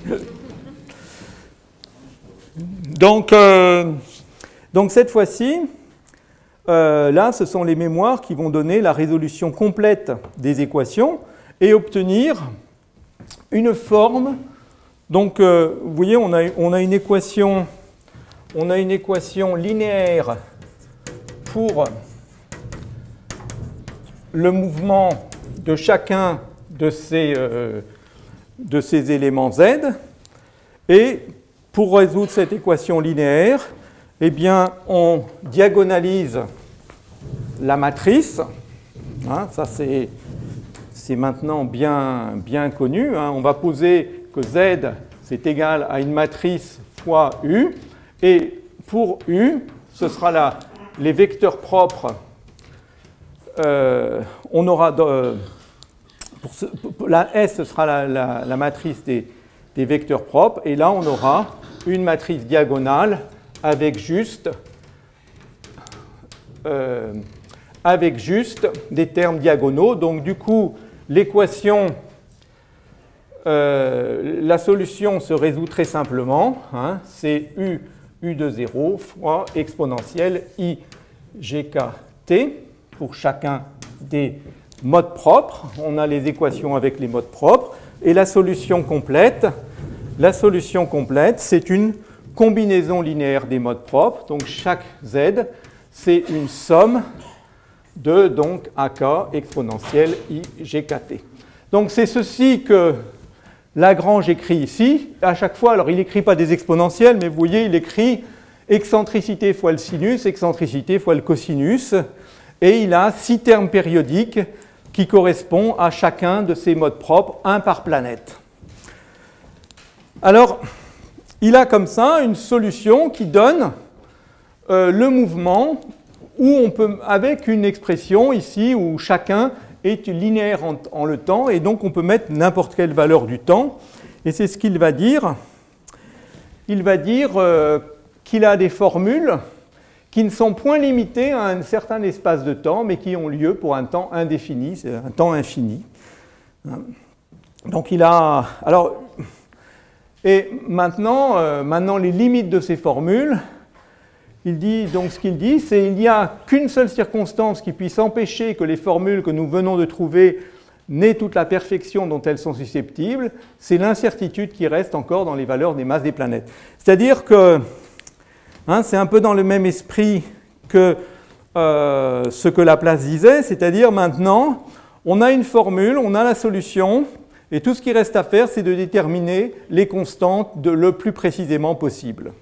Donc cette fois-ci, là, ce sont les mémoires qui vont donner la résolution complète des équations et obtenir une forme. Donc, vous voyez, on a une équation linéaire pour le mouvement de chacun de ces éléments z. Et pour résoudre cette équation linéaire, eh bien, on diagonalise la matrice. Ça, c'est maintenant bien connu. On va poser que z, c'est égal à une matrice fois u. Et pour u, ce sera les vecteurs propres. On aura la S, ce sera la matrice des vecteurs propres, et là on aura une matrice diagonale avec juste des termes diagonaux. Donc du coup, l'équation, la solution se résout très simplement. C'est u de 0 fois exponentielle i gkt pour chacun des modes propres. On a les équations avec les modes propres. Et la solution complète, c'est une combinaison linéaire des modes propres. Donc chaque z, c'est une somme de donc ak exponentielle i gkt. Donc c'est ceci que Lagrange écrit ici. À chaque fois, alors il n'écrit pas des exponentielles, mais vous voyez, il écrit excentricité fois le sinus, excentricité fois le cosinus. Et il a 6 termes périodiques qui correspondent à chacun de ces modes propres, un par planète. Alors, il a comme ça une solution qui donne le mouvement où on peut, avec une expression ici où chacun est linéaire en le temps, et donc on peut mettre n'importe quelle valeur du temps. Et c'est ce qu'il va dire. Il va dire qu'il a des formules qui ne sont point limitées à un certain espace de temps, mais qui ont lieu pour un temps indéfini, c'est un temps infini. Donc il a... Alors, et maintenant les limites de ces formules, il dit, donc ce qu'il dit, c'est qu'il n'y a qu'une seule circonstance qui puisse empêcher que les formules que nous venons de trouver n'aient toute la perfection dont elles sont susceptibles, c'est l'incertitude qui reste encore dans les valeurs des masses des planètes. C'est-à-dire que c'est un peu dans le même esprit que ce que Laplace disait, c'est-à-dire maintenant, on a une formule, on a la solution, et tout ce qui reste à faire, c'est de déterminer les constantes le plus précisément possible.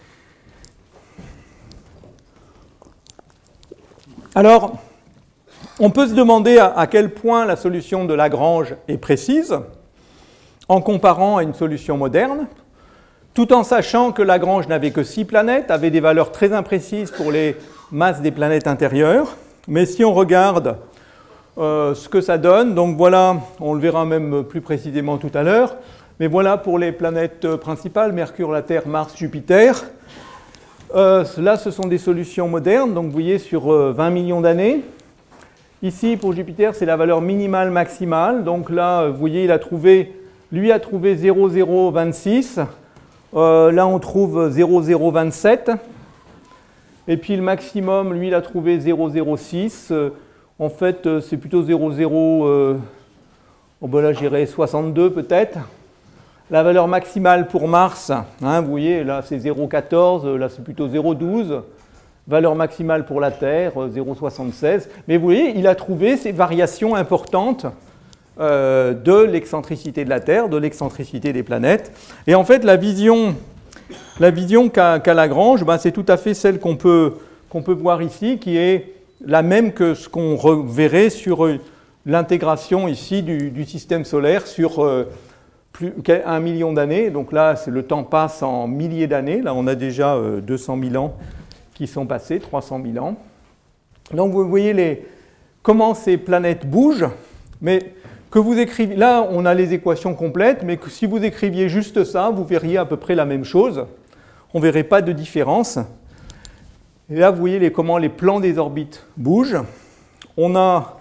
Alors, on peut se demander à quel point la solution de Lagrange est précise en comparant à une solution moderne, tout en sachant que Lagrange n'avait que 6 planètes, avait des valeurs très imprécises pour les masses des planètes intérieures. Mais si on regarde ce que ça donne, donc voilà, on le verra même plus précisément tout à l'heure, mais voilà pour les planètes principales, Mercure, la Terre, Mars, Jupiter. Là, ce sont des solutions modernes, donc vous voyez sur 20 millions d'années. Ici, pour Jupiter, c'est la valeur minimale maximale. Donc là, vous voyez, lui a trouvé 0,026. Là, on trouve 0,027. Et puis le maximum, lui, il a trouvé 0,06. En fait, c'est plutôt 0,0... bon, là, j'irais 62 peut-être. La valeur maximale pour Mars, hein, vous voyez, là, c'est 0,14. Là, c'est plutôt 0,12. Valeur maximale pour la Terre, 0,76. Mais vous voyez, il a trouvé ces variations importantes de l'excentricité de la Terre, de l'excentricité des planètes. Et en fait, la vision qu'a Lagrange, ben, c'est tout à fait celle qu'on peut voir ici, qui est la même que ce qu'on reverrait sur l'intégration ici du système solaire sur plus qu'1 million d'années. Donc là, le temps passe en milliers d'années. Là, on a déjà 200 000 ans qui sont passés, 300 000 ans. Donc vous voyez comment ces planètes bougent, mais que vous écriviez, là on a les équations complètes, mais que si vous écriviez juste ça, vous verriez à peu près la même chose. On ne verrait pas de différence. Et là vous voyez comment les plans des orbites bougent. On a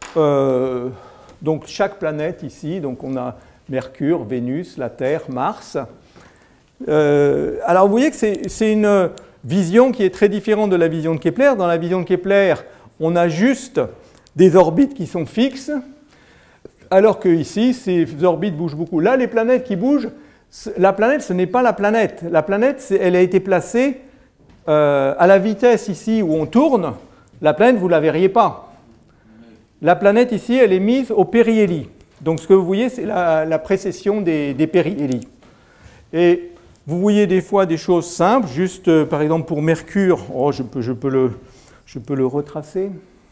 donc chaque planète ici, donc on a Mercure, Vénus, la Terre, Mars. Alors vous voyez que c'est une vision qui est très différente de la vision de Kepler. Dans la vision de Kepler, on a juste des orbites qui sont fixes, alors que ici, ces orbites bougent beaucoup. Là, les planètes qui bougent, la planète, ce n'est pas la planète. La planète, elle a été placée à la vitesse ici où on tourne. La planète, vous ne la verriez pas. La planète ici, elle est mise au périhélie. Donc ce que vous voyez, c'est la précession des périhélies. Et vous voyez des fois des choses simples, juste par exemple pour Mercure, je peux le retracer.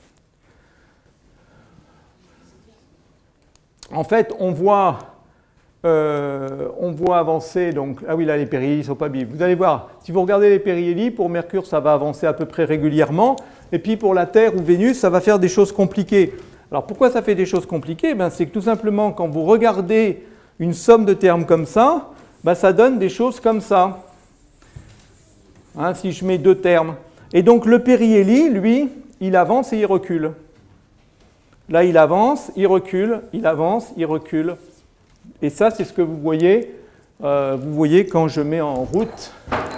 En fait, on voit avancer, donc, ah oui, là les périhélies ne sont pas bibles. Vous allez voir, si vous regardez les périhélies, pour Mercure, ça va avancer à peu près régulièrement, et puis pour la Terre ou Vénus, ça va faire des choses compliquées. Alors pourquoi ça fait des choses compliquées? C'est que tout simplement, quand vous regardez une somme de termes comme ça, ça donne des choses comme ça, hein, si je mets deux termes. Et donc le périhélie, lui, il avance et il recule. Là, il avance, il recule, il avance, il recule. Et ça, c'est ce que vous voyez quand je mets en route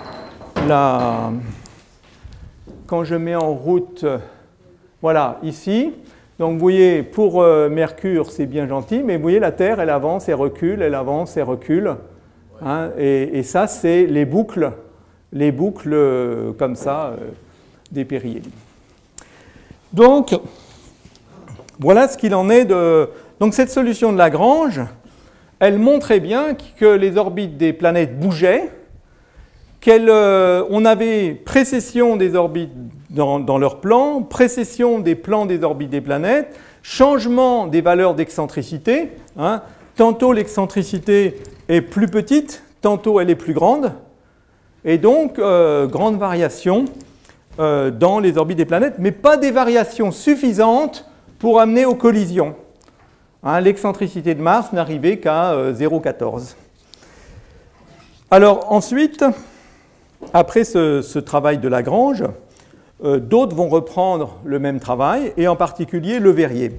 voilà, ici. Donc vous voyez, pour Mercure, c'est bien gentil, mais vous voyez, la Terre, elle avance, elle recule, elle avance, elle recule. Hein, et ça, c'est les boucles comme ça des périhélies. Donc, voilà ce qu'il en est de... Donc cette solution de Lagrange, elle montrait bien que les orbites des planètes bougeaient, on avait précession des orbites dans leur plan, précession des plans des orbites des planètes, changement des valeurs d'excentricité. Hein, tantôt l'excentricité est plus petite, tantôt elle est plus grande, et donc grande variation dans les orbites des planètes, mais pas des variations suffisantes pour amener aux collisions. Hein, l'excentricité de Mars n'arrivait qu'à 0,14. Alors ensuite, après ce travail de Lagrange, d'autres vont reprendre le même travail, et en particulier Le Verrier.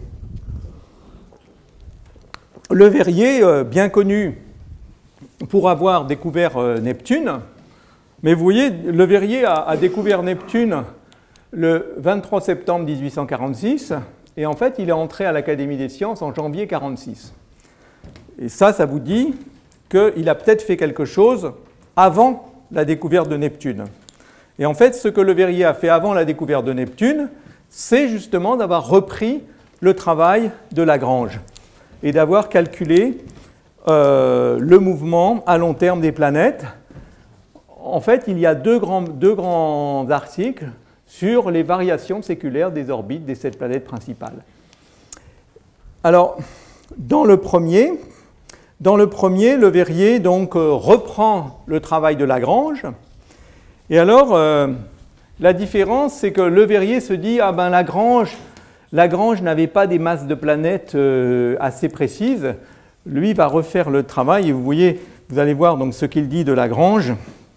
Le Verrier, bien connu pour avoir découvert Neptune, mais vous voyez, Le Verrier a découvert Neptune le 23 septembre 1846, et en fait, il est entré à l'Académie des sciences en janvier 1946. Et ça vous dit qu'il a peut-être fait quelque chose avant la découverte de Neptune. Et en fait, ce que Le Verrier a fait avant la découverte de Neptune, c'est justement d'avoir repris le travail de Lagrange et d'avoir calculé le mouvement à long terme des planètes. En fait, il y a deux grands articles sur les variations séculaires des orbites des 7 planètes principales. Alors, dans le premier, Le Verrier donc, reprend le travail de Lagrange. Et alors, la différence, c'est que Le Verrier se dit « Ah ben Lagrange n'avait pas des masses de planètes assez précises. » Lui va refaire le travail et vous allez voir donc, ce qu'il dit de Lagrange.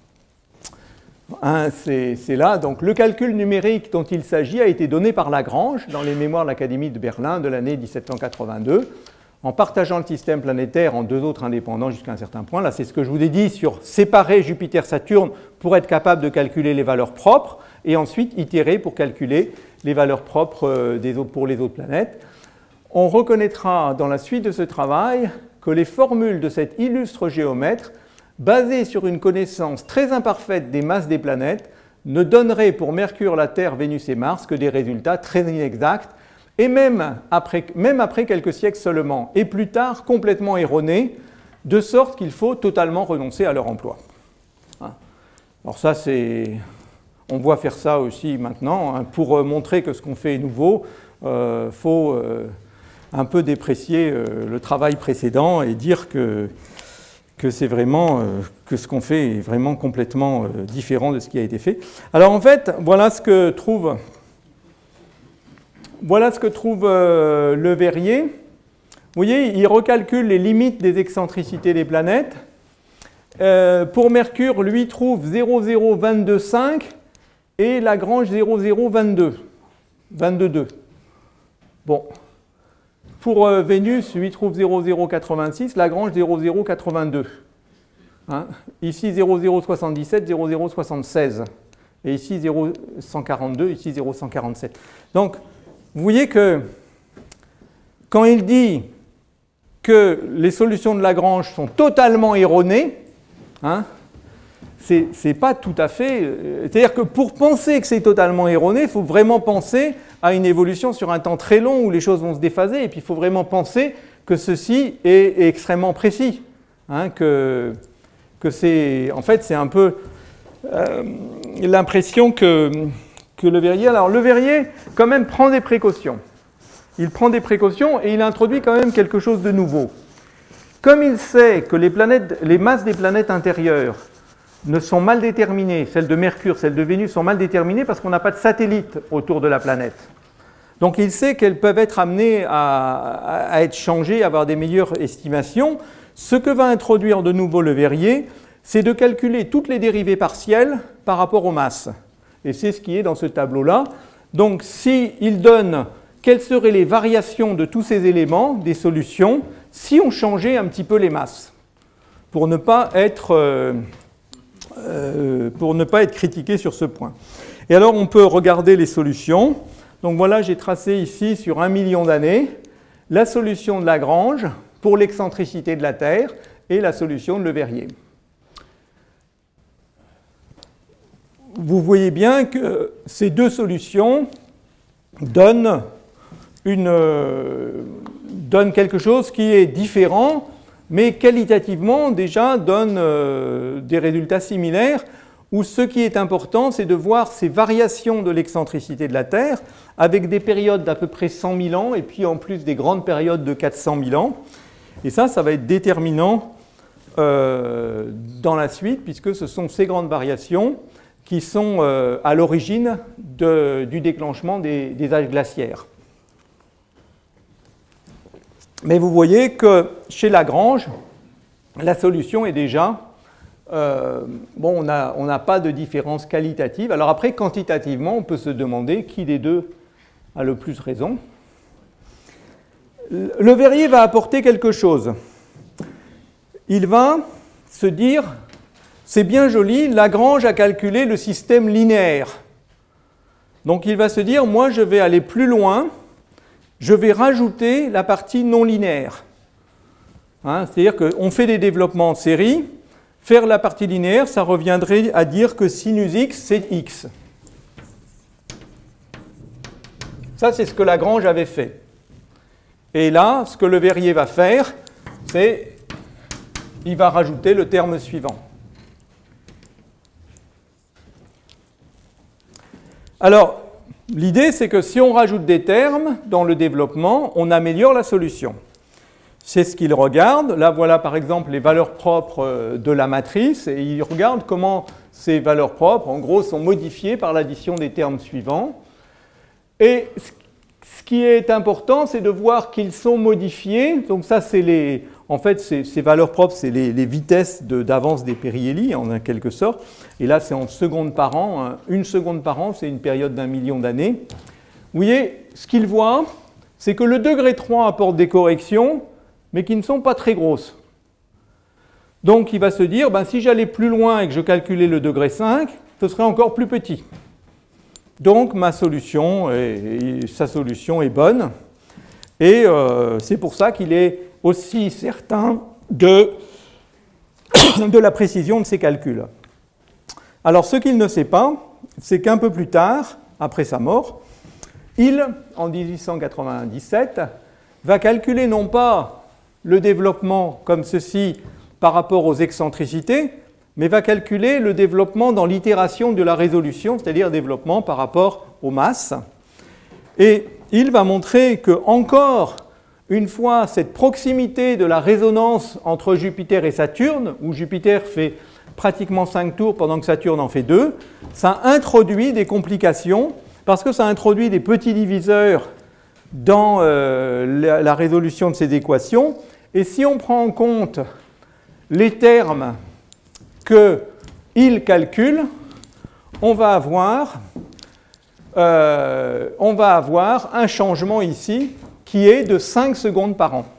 Hein, c'est là. Donc, le calcul numérique dont il s'agit a été donné par Lagrange dans les mémoires de l'Académie de Berlin de l'année 1782, en partageant le système planétaire en 2 autres indépendants jusqu'à un certain point. Là, c'est ce que je vous ai dit sur séparer Jupiter-Saturne pour être capable de calculer les valeurs propres et ensuite itérer pour calculer les valeurs propres pour les autres planètes. On reconnaîtra dans la suite de ce travail que les formules de cet illustre géomètre, basées sur une connaissance très imparfaite des masses des planètes, ne donneraient pour Mercure, la Terre, Vénus et Mars que des résultats très inexacts, et même après quelques siècles seulement, et plus tard complètement erronés, de sorte qu'il faut totalement renoncer à leur emploi. Alors ça, on voit faire ça aussi maintenant, pour montrer que ce qu'on fait est nouveau, il faut un peu déprécier le travail précédent et dire que c'est vraiment que ce qu'on fait est vraiment complètement différent de ce qui a été fait. Alors en fait, voilà ce que trouve Le Verrier. Vous voyez, il recalcule les limites des excentricités des planètes. Pour Mercure, lui trouve 0,022,5 et Lagrange 0,022. 22,2. Bon. Pour Vénus, lui trouve 0,086, Lagrange 0,082. Hein? Ici 0,077, 0,076. Et ici 0,142, ici 0,147. Donc, vous voyez que quand il dit que les solutions de Lagrange sont totalement erronées, hein, c'est pas tout à fait... C'est-à-dire que pour penser que c'est totalement erroné, il faut vraiment penser à une évolution sur un temps très long où les choses vont se déphaser, et puis il faut vraiment penser que ceci est extrêmement précis. Hein, que c'est... En fait, c'est un peu l'impression que Le Verrier... Alors, Le Verrier, quand même, prend des précautions. Il prend des précautions et il introduit quand même quelque chose de nouveau. Comme il sait que les masses des planètes intérieures ne sont mal déterminées, celles de Mercure, celles de Vénus sont mal déterminées parce qu'on n'a pas de satellite autour de la planète. Donc il sait qu'elles peuvent être amenées à être changées, à avoir des meilleures estimations. Ce que va introduire de nouveau Le Verrier, c'est de calculer toutes les dérivées partielles par rapport aux masses. Et c'est ce qui est dans ce tableau-là. Donc s'il donne quelles seraient les variations de tous ces éléments, des solutions, si on changeait un petit peu les masses, pour ne pas être critiqué sur ce point. Et alors, on peut regarder les solutions. Donc voilà, j'ai tracé ici sur 1 million d'années la solution de Lagrange pour l'excentricité de la Terre et la solution de Le Verrier. Vous voyez bien que ces deux solutions donnent quelque chose qui est différent, mais qualitativement déjà donne des résultats similaires, où ce qui est important, c'est de voir ces variations de l'excentricité de la Terre avec des périodes d'à peu près 100 000 ans, et puis en plus des grandes périodes de 400 000 ans. Et ça va être déterminant dans la suite, puisque ce sont ces grandes variations qui sont à l'origine du déclenchement des âges glaciaires. Mais vous voyez que chez Lagrange, la solution est déjà... on n'a pas de différence qualitative. Alors après, quantitativement, on peut se demander qui des deux a le plus raison. Le Verrier va apporter quelque chose. Il va se dire, c'est bien joli, Lagrange a calculé le système linéaire. Donc il va se dire, moi je vais aller plus loin, je vais rajouter la partie non linéaire. Hein, c'est-à-dire qu'on fait des développements en série, Faire la partie linéaire, ça reviendrait à dire que sinus x, c'est x. Ça, c'est ce que Lagrange avait fait. Et là, ce que Le Verrier va faire, c'est il va rajouter le terme suivant. Alors, l'idée, c'est que si on rajoute des termes dans le développement, on améliore la solution. C'est ce qu'il regarde. Là, voilà par exemple les valeurs propres de la matrice, et il regarde comment ces valeurs propres, en gros, sont modifiées par l'addition des termes suivants. Et ce qui est important, c'est de voir qu'ils sont modifiés. Donc ça, c'est les... En fait, ces valeurs propres, c'est les vitesses d'avance des périhélies, en quelque sorte. Et là, c'est en secondes par an. Une seconde par an, c'est une période d'1 million d'années. Vous voyez, ce qu'il voit, c'est que le degré 3 apporte des corrections, mais qui ne sont pas très grosses. Donc, il va se dire, ben, si j'allais plus loin et que je calculais le degré 5, ce serait encore plus petit. Donc, ma solution, sa solution est bonne. Et c'est pour ça qu'il est aussi certain de la précision de ses calculs. Alors, ce qu'il ne sait pas, c'est qu'un peu plus tard, après sa mort, il, en 1897, va calculer non pas le développement comme ceci par rapport aux excentricités, mais va calculer le développement dans l'itération de la résolution, c'est-à-dire développement par rapport aux masses. Et il va montrer que, encore une fois, cette proximité de la résonance entre Jupiter et Saturne, où Jupiter fait pratiquement 5 tours pendant que Saturne en fait 2, ça introduit des complications, parce que ça introduit des petits diviseurs dans la résolution de ces équations. Et si on prend en compte les termes qu'il calcule, on va avoir un changement ici qui est de 5 secondes par an.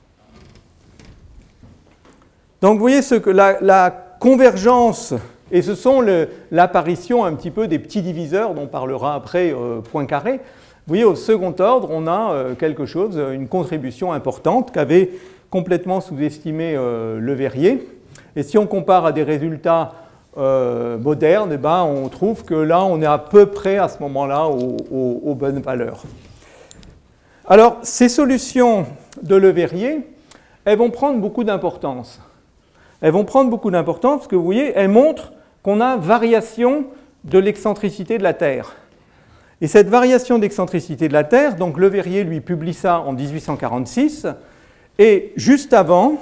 Donc vous voyez la convergence, et ce sont l'apparition un petit peu des petits diviseurs dont on parlera après Poincaré. Vous voyez, au second ordre, on a quelque chose, une contribution importante qu'avait complètement sous-estimé Le Verrier. Et si on compare à des résultats modernes, eh ben, on trouve que là, on est à peu près à ce moment-là aux bonnes valeurs. Alors, ces solutions de Le Verrier, elles vont prendre beaucoup d'importance. Elles vont prendre beaucoup d'importance parce que vous voyez, elles montrent qu'on a variation de l'excentricité de la Terre. Et cette variation d'excentricité de la Terre, donc Le Verrier lui publie ça en 1846, et juste avant,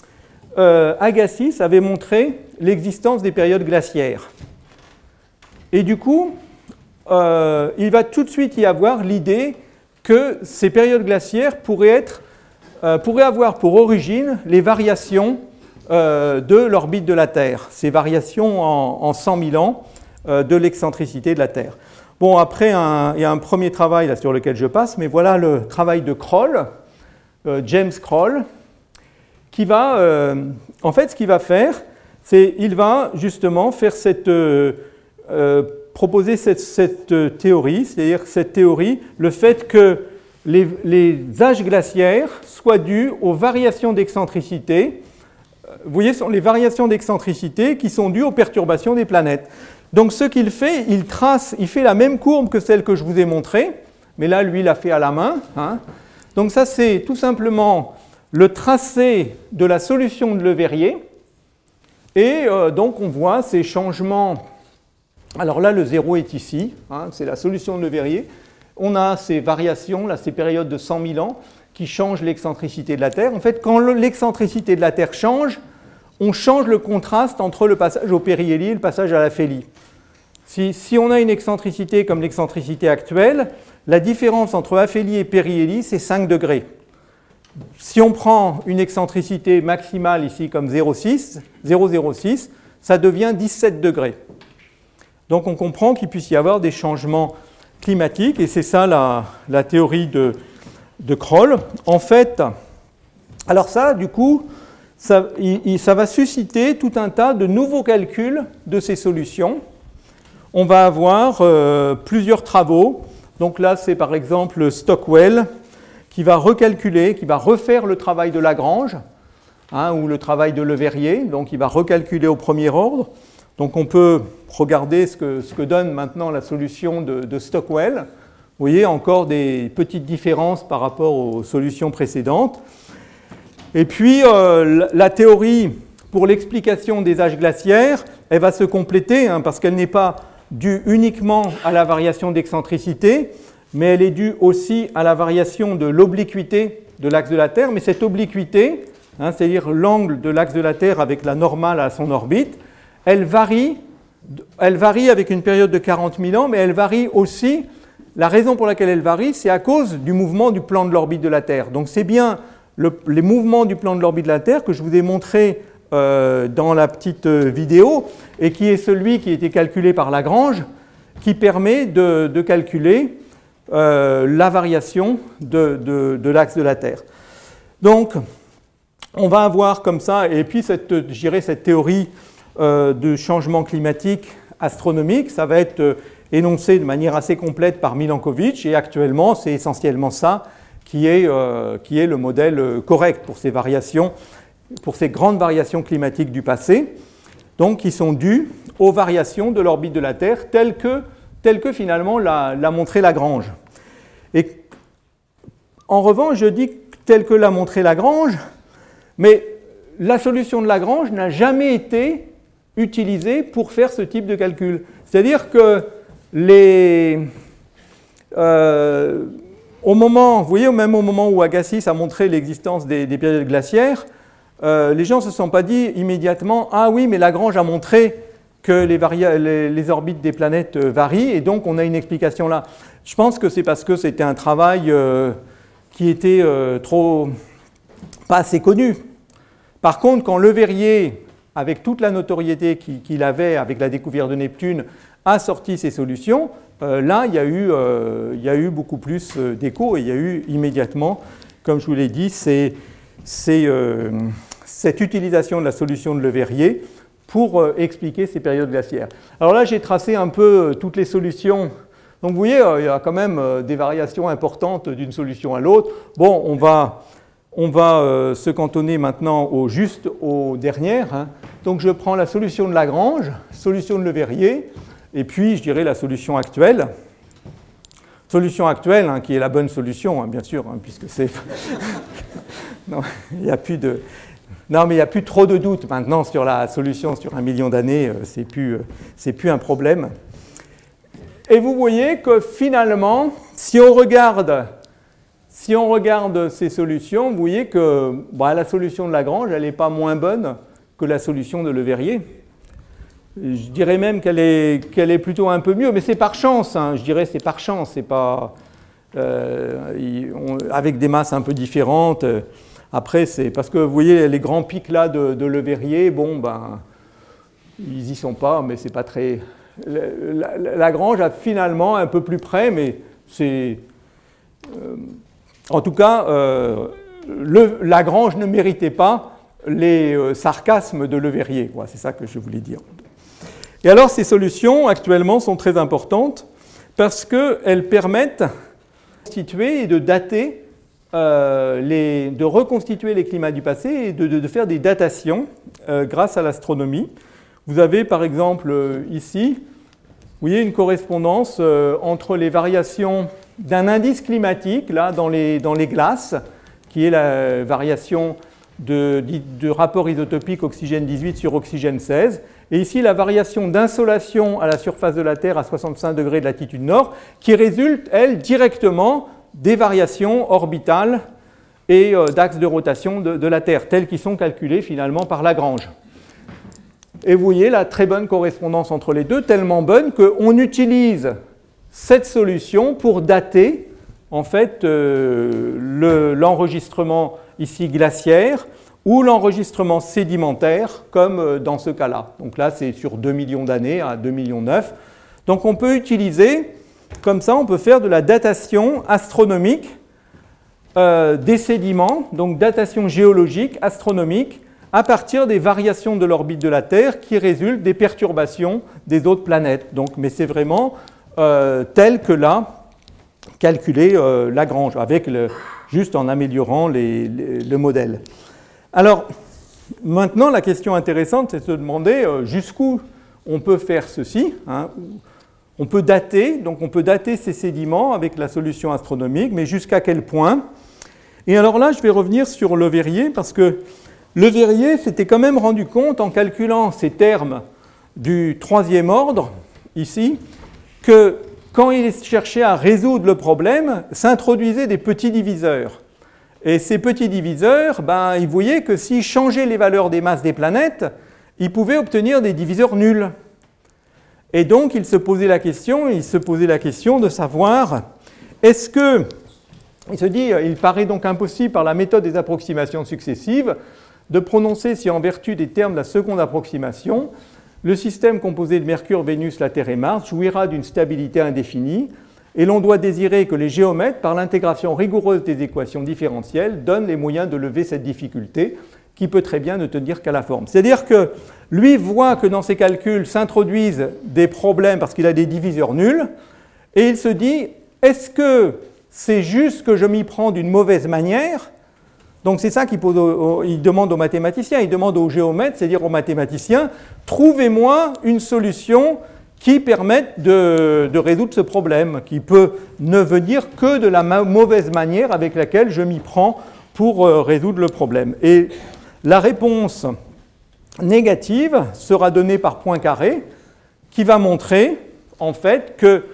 Agassiz avait montré l'existence des périodes glaciaires. Et du coup, il va tout de suite y avoir l'idée que ces périodes glaciaires pourraient avoir pour origine les variations de l'orbite de la Terre, ces variations en 100 000 ans de l'excentricité de la Terre. Bon, après, il y a un premier travail là, sur lequel je passe, mais voilà le travail de Kroll, James Kroll, qui va, en fait, ce qu'il va faire, c'est qu'il va justement faire proposer cette théorie, c'est-à-dire cette théorie, le fait que les âges glaciaires soient dus aux variations d'excentricité. Vous voyez, ce sont les variations d'excentricité qui sont dues aux perturbations des planètes. Donc ce qu'il fait, il fait la même courbe que celle que je vous ai montrée, mais là, lui, il l'a fait à la main. Hein. Donc ça, c'est tout simplement le tracé de la solution de Le Verrier. Et donc, on voit ces changements. Alors là, le 0 est ici, hein, c'est la solution de Le Verrier. On a ces variations, là, ces périodes de 100 000 ans qui changent l'excentricité de la Terre. En fait, quand l'excentricité de la Terre change, on change le contraste entre le passage au périhélie et le passage à l'aphélie. Si on a une excentricité comme l'excentricité actuelle, la différence entre aphélie et périhélie, c'est 5 degrés. Si on prend une excentricité maximale ici comme 0,06, ça devient 17 degrés. Donc on comprend qu'il puisse y avoir des changements climatiques, et c'est ça la théorie de Kroll. En fait, alors ça, du coup, ça va susciter tout un tas de nouveaux calculs de ces solutions. On va avoir plusieurs travaux. Donc là, c'est par exemple Stockwell qui va recalculer, qui va refaire le travail de Lagrange hein, ou le travail de Leverrier. Donc il va recalculer au premier ordre. Donc on peut regarder ce que donne maintenant la solution de Stockwell. Vous voyez encore des petites différences par rapport aux solutions précédentes. Et puis la théorie pour l'explication des âges glaciaires, elle va se compléter, hein, parce qu'elle n'est pas due uniquement à la variation d'excentricité, mais elle est due aussi à la variation de l'obliquité de l'axe de la Terre. Mais cette obliquité, hein, c'est-à-dire l'angle de l'axe de la Terre avec la normale à son orbite, elle varie avec une période de 40 000 ans, mais elle varie aussi, la raison pour laquelle elle varie, c'est à cause du mouvement du plan de l'orbite de la Terre. Donc c'est bien les mouvements du plan de l'orbite de la Terre que je vous ai montré dans la petite vidéo, et qui est celui qui a été calculé par Lagrange, qui permet de calculer la variation de l'axe de la Terre. Donc, on va avoir comme ça, et puis cette théorie de changement climatique astronomique, ça va être énoncé de manière assez complète par Milankovitch, et actuellement, c'est essentiellement ça qui est le modèle correct pour ces variations, pour ces grandes variations climatiques du passé, donc qui sont dues aux variations de l'orbite de la Terre telles que finalement l'a montré Lagrange. Et en revanche, je dis tel que l'a montré Lagrange, mais la solution de Lagrange n'a jamais été utilisée pour faire ce type de calcul. C'est-à-dire que au moment, vous voyez, même au moment où Agassiz a montré l'existence des périodes glaciaires, les gens ne se sont pas dit immédiatement « Ah oui, mais Lagrange a montré que les orbites des planètes varient, et donc on a une explication là. » Je pense que c'est parce que c'était un travail qui était pas assez connu. Par contre, quand Leverrier, avec toute la notoriété qu'il avait avec la découverte de Neptune, a sorti ses solutions, là, il y a eu beaucoup plus d'écho, et il y a eu immédiatement, comme je vous l'ai dit, cette utilisation de la solution de Leverrier pour expliquer ces périodes glaciaires. Alors là, j'ai tracé un peu toutes les solutions. Donc vous voyez, il y a quand même des variations importantes d'une solution à l'autre. Bon, on va se cantonner maintenant juste aux dernières, hein. Donc je prends la solution de Lagrange, solution de Leverrier, et puis je dirais la solution actuelle. Solution actuelle, hein, qui est la bonne solution, hein, bien sûr, hein, puisque c'est... Non, il n'y a plus de... Non, mais il n'y a plus trop de doute maintenant sur la solution sur 1 million d'années, c'est plus un problème. Et vous voyez que finalement, si on regarde ces solutions, vous voyez que la solution de Lagrange, elle n'est pas moins bonne que la solution de Leverrier. Je dirais même qu'elle est plutôt un peu mieux, mais c'est par chance, hein, je dirais c'est par chance, c'est pas... avec des masses un peu différentes. Après, c'est parce que vous voyez les grands pics là de Leverrier, bon, ben, ils n'y sont pas, mais c'est pas très... Lagrange a finalement un peu plus près, mais c'est... en tout cas, Lagrange ne méritait pas les sarcasmes de Leverrier, c'est ça que je voulais dire. Et alors, ces solutions, actuellement, sont très importantes parce qu'elles permettent de constituer et de dater, de reconstituer les climats du passé et de faire des datations grâce à l'astronomie. Vous avez, par exemple, ici, vous voyez une correspondance entre les variations d'un indice climatique, là, dans les glaces, qui est la variation de rapport isotopique oxygène 18 sur oxygène 16, et ici la variation d'insolation à la surface de la Terre à 65 degrés de latitude nord, qui résulte, elle, directement des variations orbitales et d'axes de rotation de la Terre, telles qu'ils sont calculées finalement par Lagrange. Et vous voyez la très bonne correspondance entre les deux, tellement bonne qu'on utilise cette solution pour dater en fait l'enregistrement ici glaciaire ou l'enregistrement sédimentaire, comme dans ce cas-là. Donc là, c'est sur 2 millions d'années, à 2,9 millions. Donc on peut utiliser, comme ça, on peut faire de la datation astronomique des sédiments, donc datation géologique, astronomique, à partir des variations de l'orbite de la Terre qui résultent des perturbations des autres planètes. Donc, mais c'est vraiment tel que l'a calculé Lagrange, avec juste en améliorant le modèle. Alors, maintenant, la question intéressante, c'est de se demander jusqu'où on peut faire ceci. Hein. On peut dater, donc on peut dater ces sédiments avec la solution astronomique, mais jusqu'à quel point? Et alors là, je vais revenir sur Le Verrier, parce que Le Verrier s'était quand même rendu compte, en calculant ces termes du troisième ordre, ici, que quand il cherchait à résoudre le problème, s'introduisaient des petits diviseurs. Et ces petits diviseurs, ben, il voyait que s'il changeait les valeurs des masses des planètes, il pouvait obtenir des diviseurs nuls. Et donc, il se posait la question de savoir, est-ce que, il se dit, il paraît donc impossible par la méthode des approximations successives de prononcer si en vertu des termes de la seconde approximation, le système composé de Mercure, Vénus, la Terre et Mars jouira d'une stabilité indéfinie, et l'on doit désirer que les géomètres, par l'intégration rigoureuse des équations différentielles, donnent les moyens de lever cette difficulté, qui peut très bien ne tenir qu'à la forme. C'est-à-dire que lui voit que dans ses calculs s'introduisent des problèmes parce qu'il a des diviseurs nuls, et il se dit, est-ce que c'est juste que je m'y prends d'une mauvaise manière? Donc c'est ça qu'il demande aux mathématiciens, il demande aux géomètres, c'est-à-dire aux mathématiciens, trouvez-moi une solution qui permette de résoudre ce problème, qui peut ne venir que de la mauvaise manière avec laquelle je m'y prends pour résoudre le problème. Et la réponse négative sera donnée par Poincaré, qui va montrer en fait que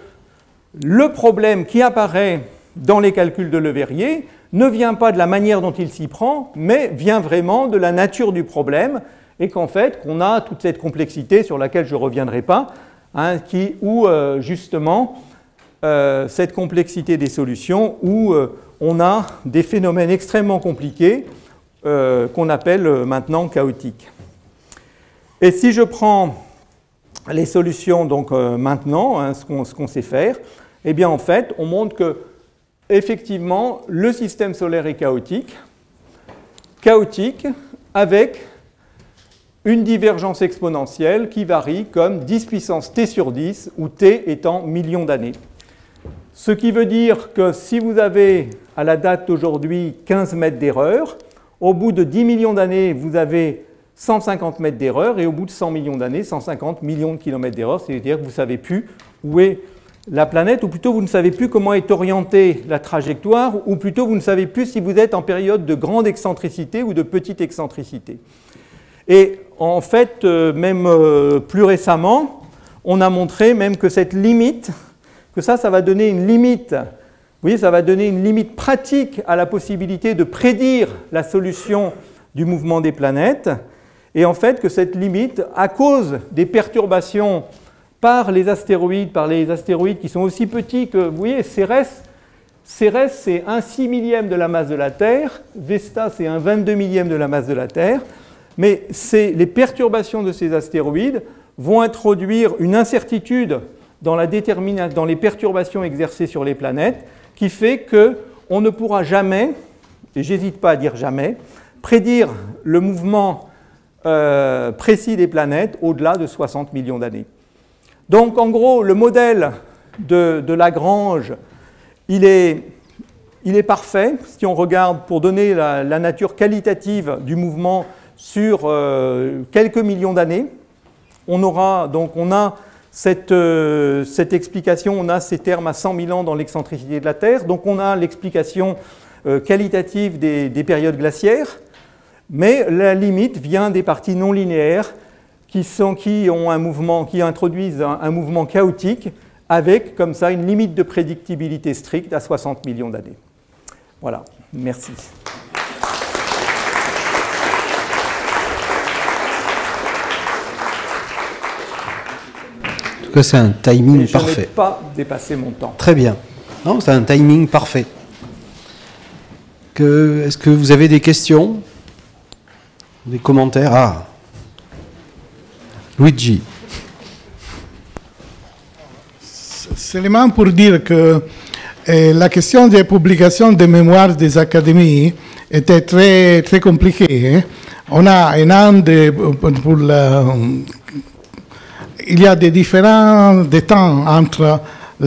le problème qui apparaît dans les calculs de Le Verrier ne vient pas de la manière dont il s'y prend, mais vient vraiment de la nature du problème, et qu'en fait, qu'on a toute cette complexité sur laquelle je ne reviendrai pas, hein, où justement, cette complexité des solutions, où on a des phénomènes extrêmement compliqués qu'on appelle maintenant chaotiques. Et si je prends les solutions donc maintenant, hein, ce qu'on sait faire, eh bien en fait, on montre que effectivement, le système solaire est chaotique avec une divergence exponentielle qui varie comme 10 puissance t sur 10, où t étant millions d'années. Ce qui veut dire que si vous avez, à la date d'aujourd'hui, 15 mètres d'erreur, au bout de 10 millions d'années, vous avez 150 mètres d'erreur, et au bout de 100 millions d'années, 150 millions de kilomètres d'erreur, c'est-à-dire que vous ne savez plus où est la planète, ou plutôt vous ne savez plus comment est orientée la trajectoire, ou plutôt vous ne savez plus si vous êtes en période de grande excentricité ou de petite excentricité. Et en fait, même plus récemment, on a montré même que cette limite, que ça va donner une limite, vous voyez, ça va donner une limite pratique à la possibilité de prédire la solution du mouvement des planètes, et en fait que cette limite, à cause des perturbations par les astéroïdes qui sont aussi petits que, vous voyez, Cérès c'est 1/6 millième de la masse de la Terre, Vesta c'est 1/22 millième de la masse de la Terre, mais les perturbations de ces astéroïdes vont introduire une incertitude dans les perturbations exercées sur les planètes, qui fait qu'on ne pourra jamais, et j'hésite pas à dire jamais, prédire le mouvement précis des planètes au-delà de 60 millions d'années. Donc, en gros, le modèle de Lagrange, il est parfait, si on regarde pour donner la nature qualitative du mouvement sur quelques millions d'années. On a cette explication, on a ces termes à 100 000 ans dans l'excentricité de la Terre, donc on a l'explication qualitative des périodes glaciaires, mais la limite vient des parties non linéaires qui introduisent un mouvement chaotique avec, comme ça, une limite de prédictibilité stricte à 60 millions d'années. Voilà, merci. En tout cas, c'est un timing parfait. Je n'ai pas dépassé mon temps. Très bien. Non, c'est un timing parfait. Est-ce que vous avez des questions? Des commentaires? Ah, Luigi. Seulement pour dire que la question des publications des mémoires des académies était très, très compliquée. Hein. On a un an il y a des différents temps entre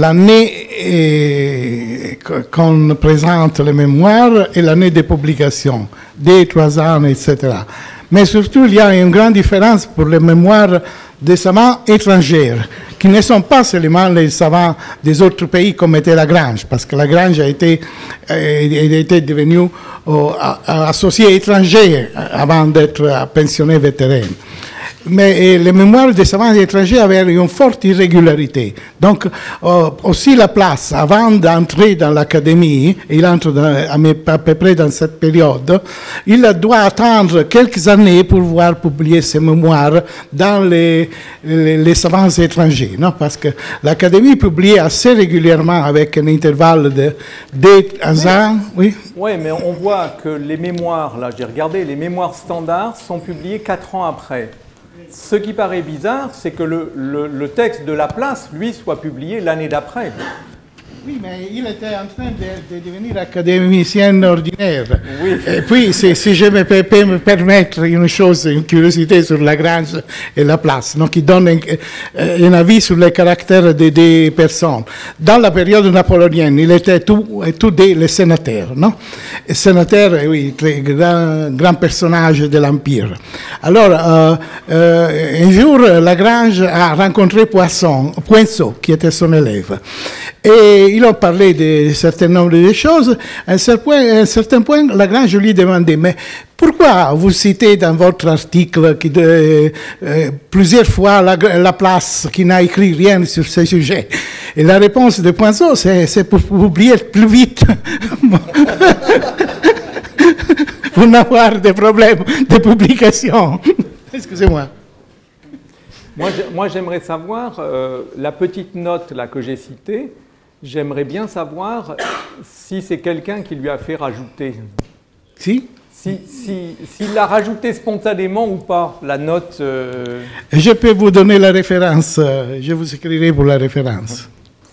l'année qu'on présente les mémoires et l'année de publication, 2, 3 ans, etc. Mais surtout, il y a une grande différence pour les mémoires des savants étrangers, qui ne sont pas seulement les savants des autres pays comme était Lagrange, parce que Lagrange a été devenu associé étranger avant d'être pensionné vétéran. Mais les mémoires des savants étrangers avaient une forte irrégularité. Donc, aussi la place, avant d'entrer dans l'académie, il entre à peu près dans cette période, il doit attendre quelques années pour pouvoir publier ses mémoires dans les savants étrangers. Non? Parce que l'académie publiait assez régulièrement avec un intervalle de 2 ans. Oui, oui, mais on voit que les mémoires, là j'ai regardé, les mémoires standards sont publiées 4 ans après. Ce qui paraît bizarre, c'est que le texte de Laplace, lui, soit publié l'année d'après. Oui, mais il était en train de devenir académicien ordinaire. Oui. Et puis, si je peux me permettre une chose, une curiosité sur Lagrange et Laplace, donc il donne un avis sur les caractères des personnes. Dans la période napoléonienne, il était tout le sénateur, non? Et sénateur, oui, très grand personnage de l'Empire. Alors, un jour, Lagrange a rencontré Poinçot, qui était son élève. Et ils ont parlé d'un certain nombre de choses. À un certain point, Lagrange lui demandait, mais pourquoi vous citez dans votre article plusieurs fois Laplace qui n'a écrit rien sur ce sujet? Et la réponse de Poinçot, c'est pour publier plus vite. Pour n'avoir des problèmes de publication. Excusez-moi. Moi, j'aimerais savoir, la petite note là, que j'ai citée, j'aimerais bien savoir si c'est quelqu'un qui lui a fait rajouter. Si? S'il l'a rajouté spontanément ou pas, la note... Je peux vous donner la référence, je vous écrirai pour la référence.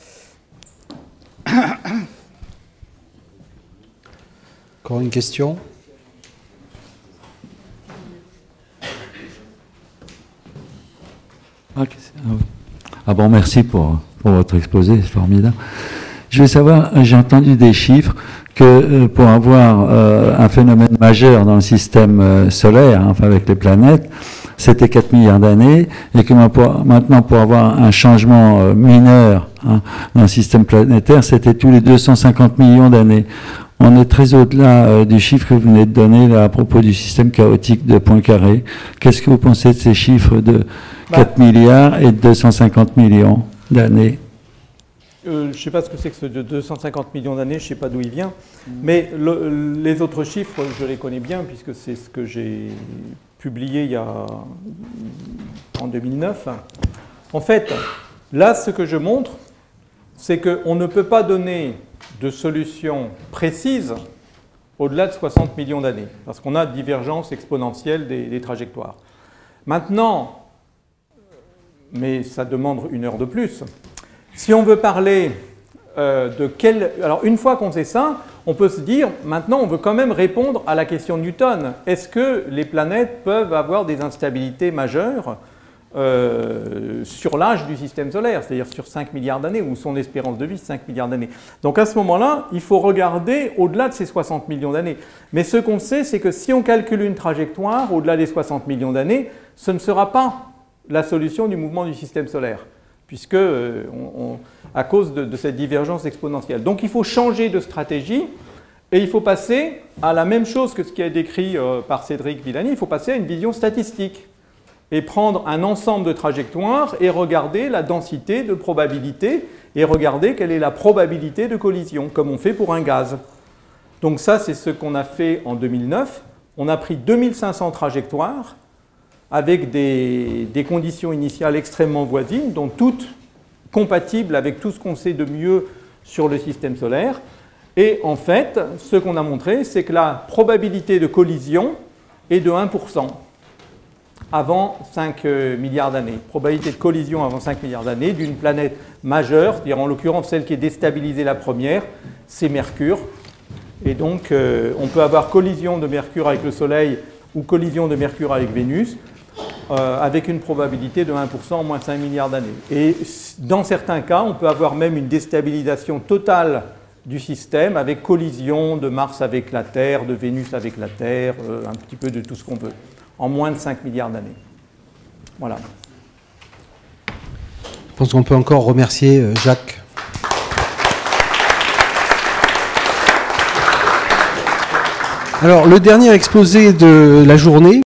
Encore une question? Ah bon, merci pour votre exposé, c'est formidable. Je vais savoir, j'ai entendu des chiffres que pour avoir un phénomène majeur dans le système solaire, enfin avec les planètes, c'était 4 milliards d'années, et que maintenant pour avoir un changement mineur dans le système planétaire, c'était tous les 250 millions d'années. On est très au-delà du chiffre que vous venez de donner là, à propos du système chaotique de Poincaré. Qu'est-ce que vous pensez de ces chiffres de 4 milliards et de 250 millions d'années? Je ne sais pas ce que c'est que ce de 250 millions d'années, je ne sais pas d'où il vient, mais les autres chiffres, je les connais bien, puisque c'est ce que j'ai publié en 2009. En fait, là, ce que je montre, c'est qu'on ne peut pas donner de solution précise au-delà de 60 millions d'années, parce qu'on a divergence exponentielle des trajectoires. Maintenant, mais ça demande 1 heure de plus, si on veut parler Alors, une fois qu'on sait ça, on peut se dire, maintenant, on veut quand même répondre à la question de Newton. Est-ce que les planètes peuvent avoir des instabilités majeures sur l'âge du système solaire, c'est-à-dire sur 5 milliards d'années, ou son espérance de vie, 5 milliards d'années. Donc à ce moment-là, il faut regarder au-delà de ces 60 millions d'années. Mais ce qu'on sait, c'est que si on calcule une trajectoire au-delà des 60 millions d'années, ce ne sera pas la solution du mouvement du système solaire, puisque à cause de cette divergence exponentielle. Donc il faut changer de stratégie, et il faut passer à la même chose que ce qui est décrit par Cédric Villani, il faut passer à une vision statistique, et prendre un ensemble de trajectoires et regarder la densité de probabilité et regarder quelle est la probabilité de collision, comme on fait pour un gaz. Donc ça, c'est ce qu'on a fait en 2009. On a pris 2500 trajectoires avec des conditions initiales extrêmement voisines, dont toutes compatibles avec tout ce qu'on sait de mieux sur le système solaire. Et en fait, ce qu'on a montré, c'est que la probabilité de collision est de 1%. Avant 5 milliards d'années. Probabilité de collision avant 5 milliards d'années d'une planète majeure, c'est-à-dire en l'occurrence celle qui est déstabilisée la première, c'est Mercure. Et donc on peut avoir collision de Mercure avec le Soleil ou collision de Mercure avec Vénus avec une probabilité de 1% en moins 5 milliards d'années. Et dans certains cas, on peut avoir même une déstabilisation totale du système avec collision de Mars avec la Terre, de Vénus avec la Terre, un petit peu de tout ce qu'on veut. en moins de 5 milliards d'années. Voilà. Je pense qu'on peut encore remercier Jacques. Alors, le dernier exposé de la journée,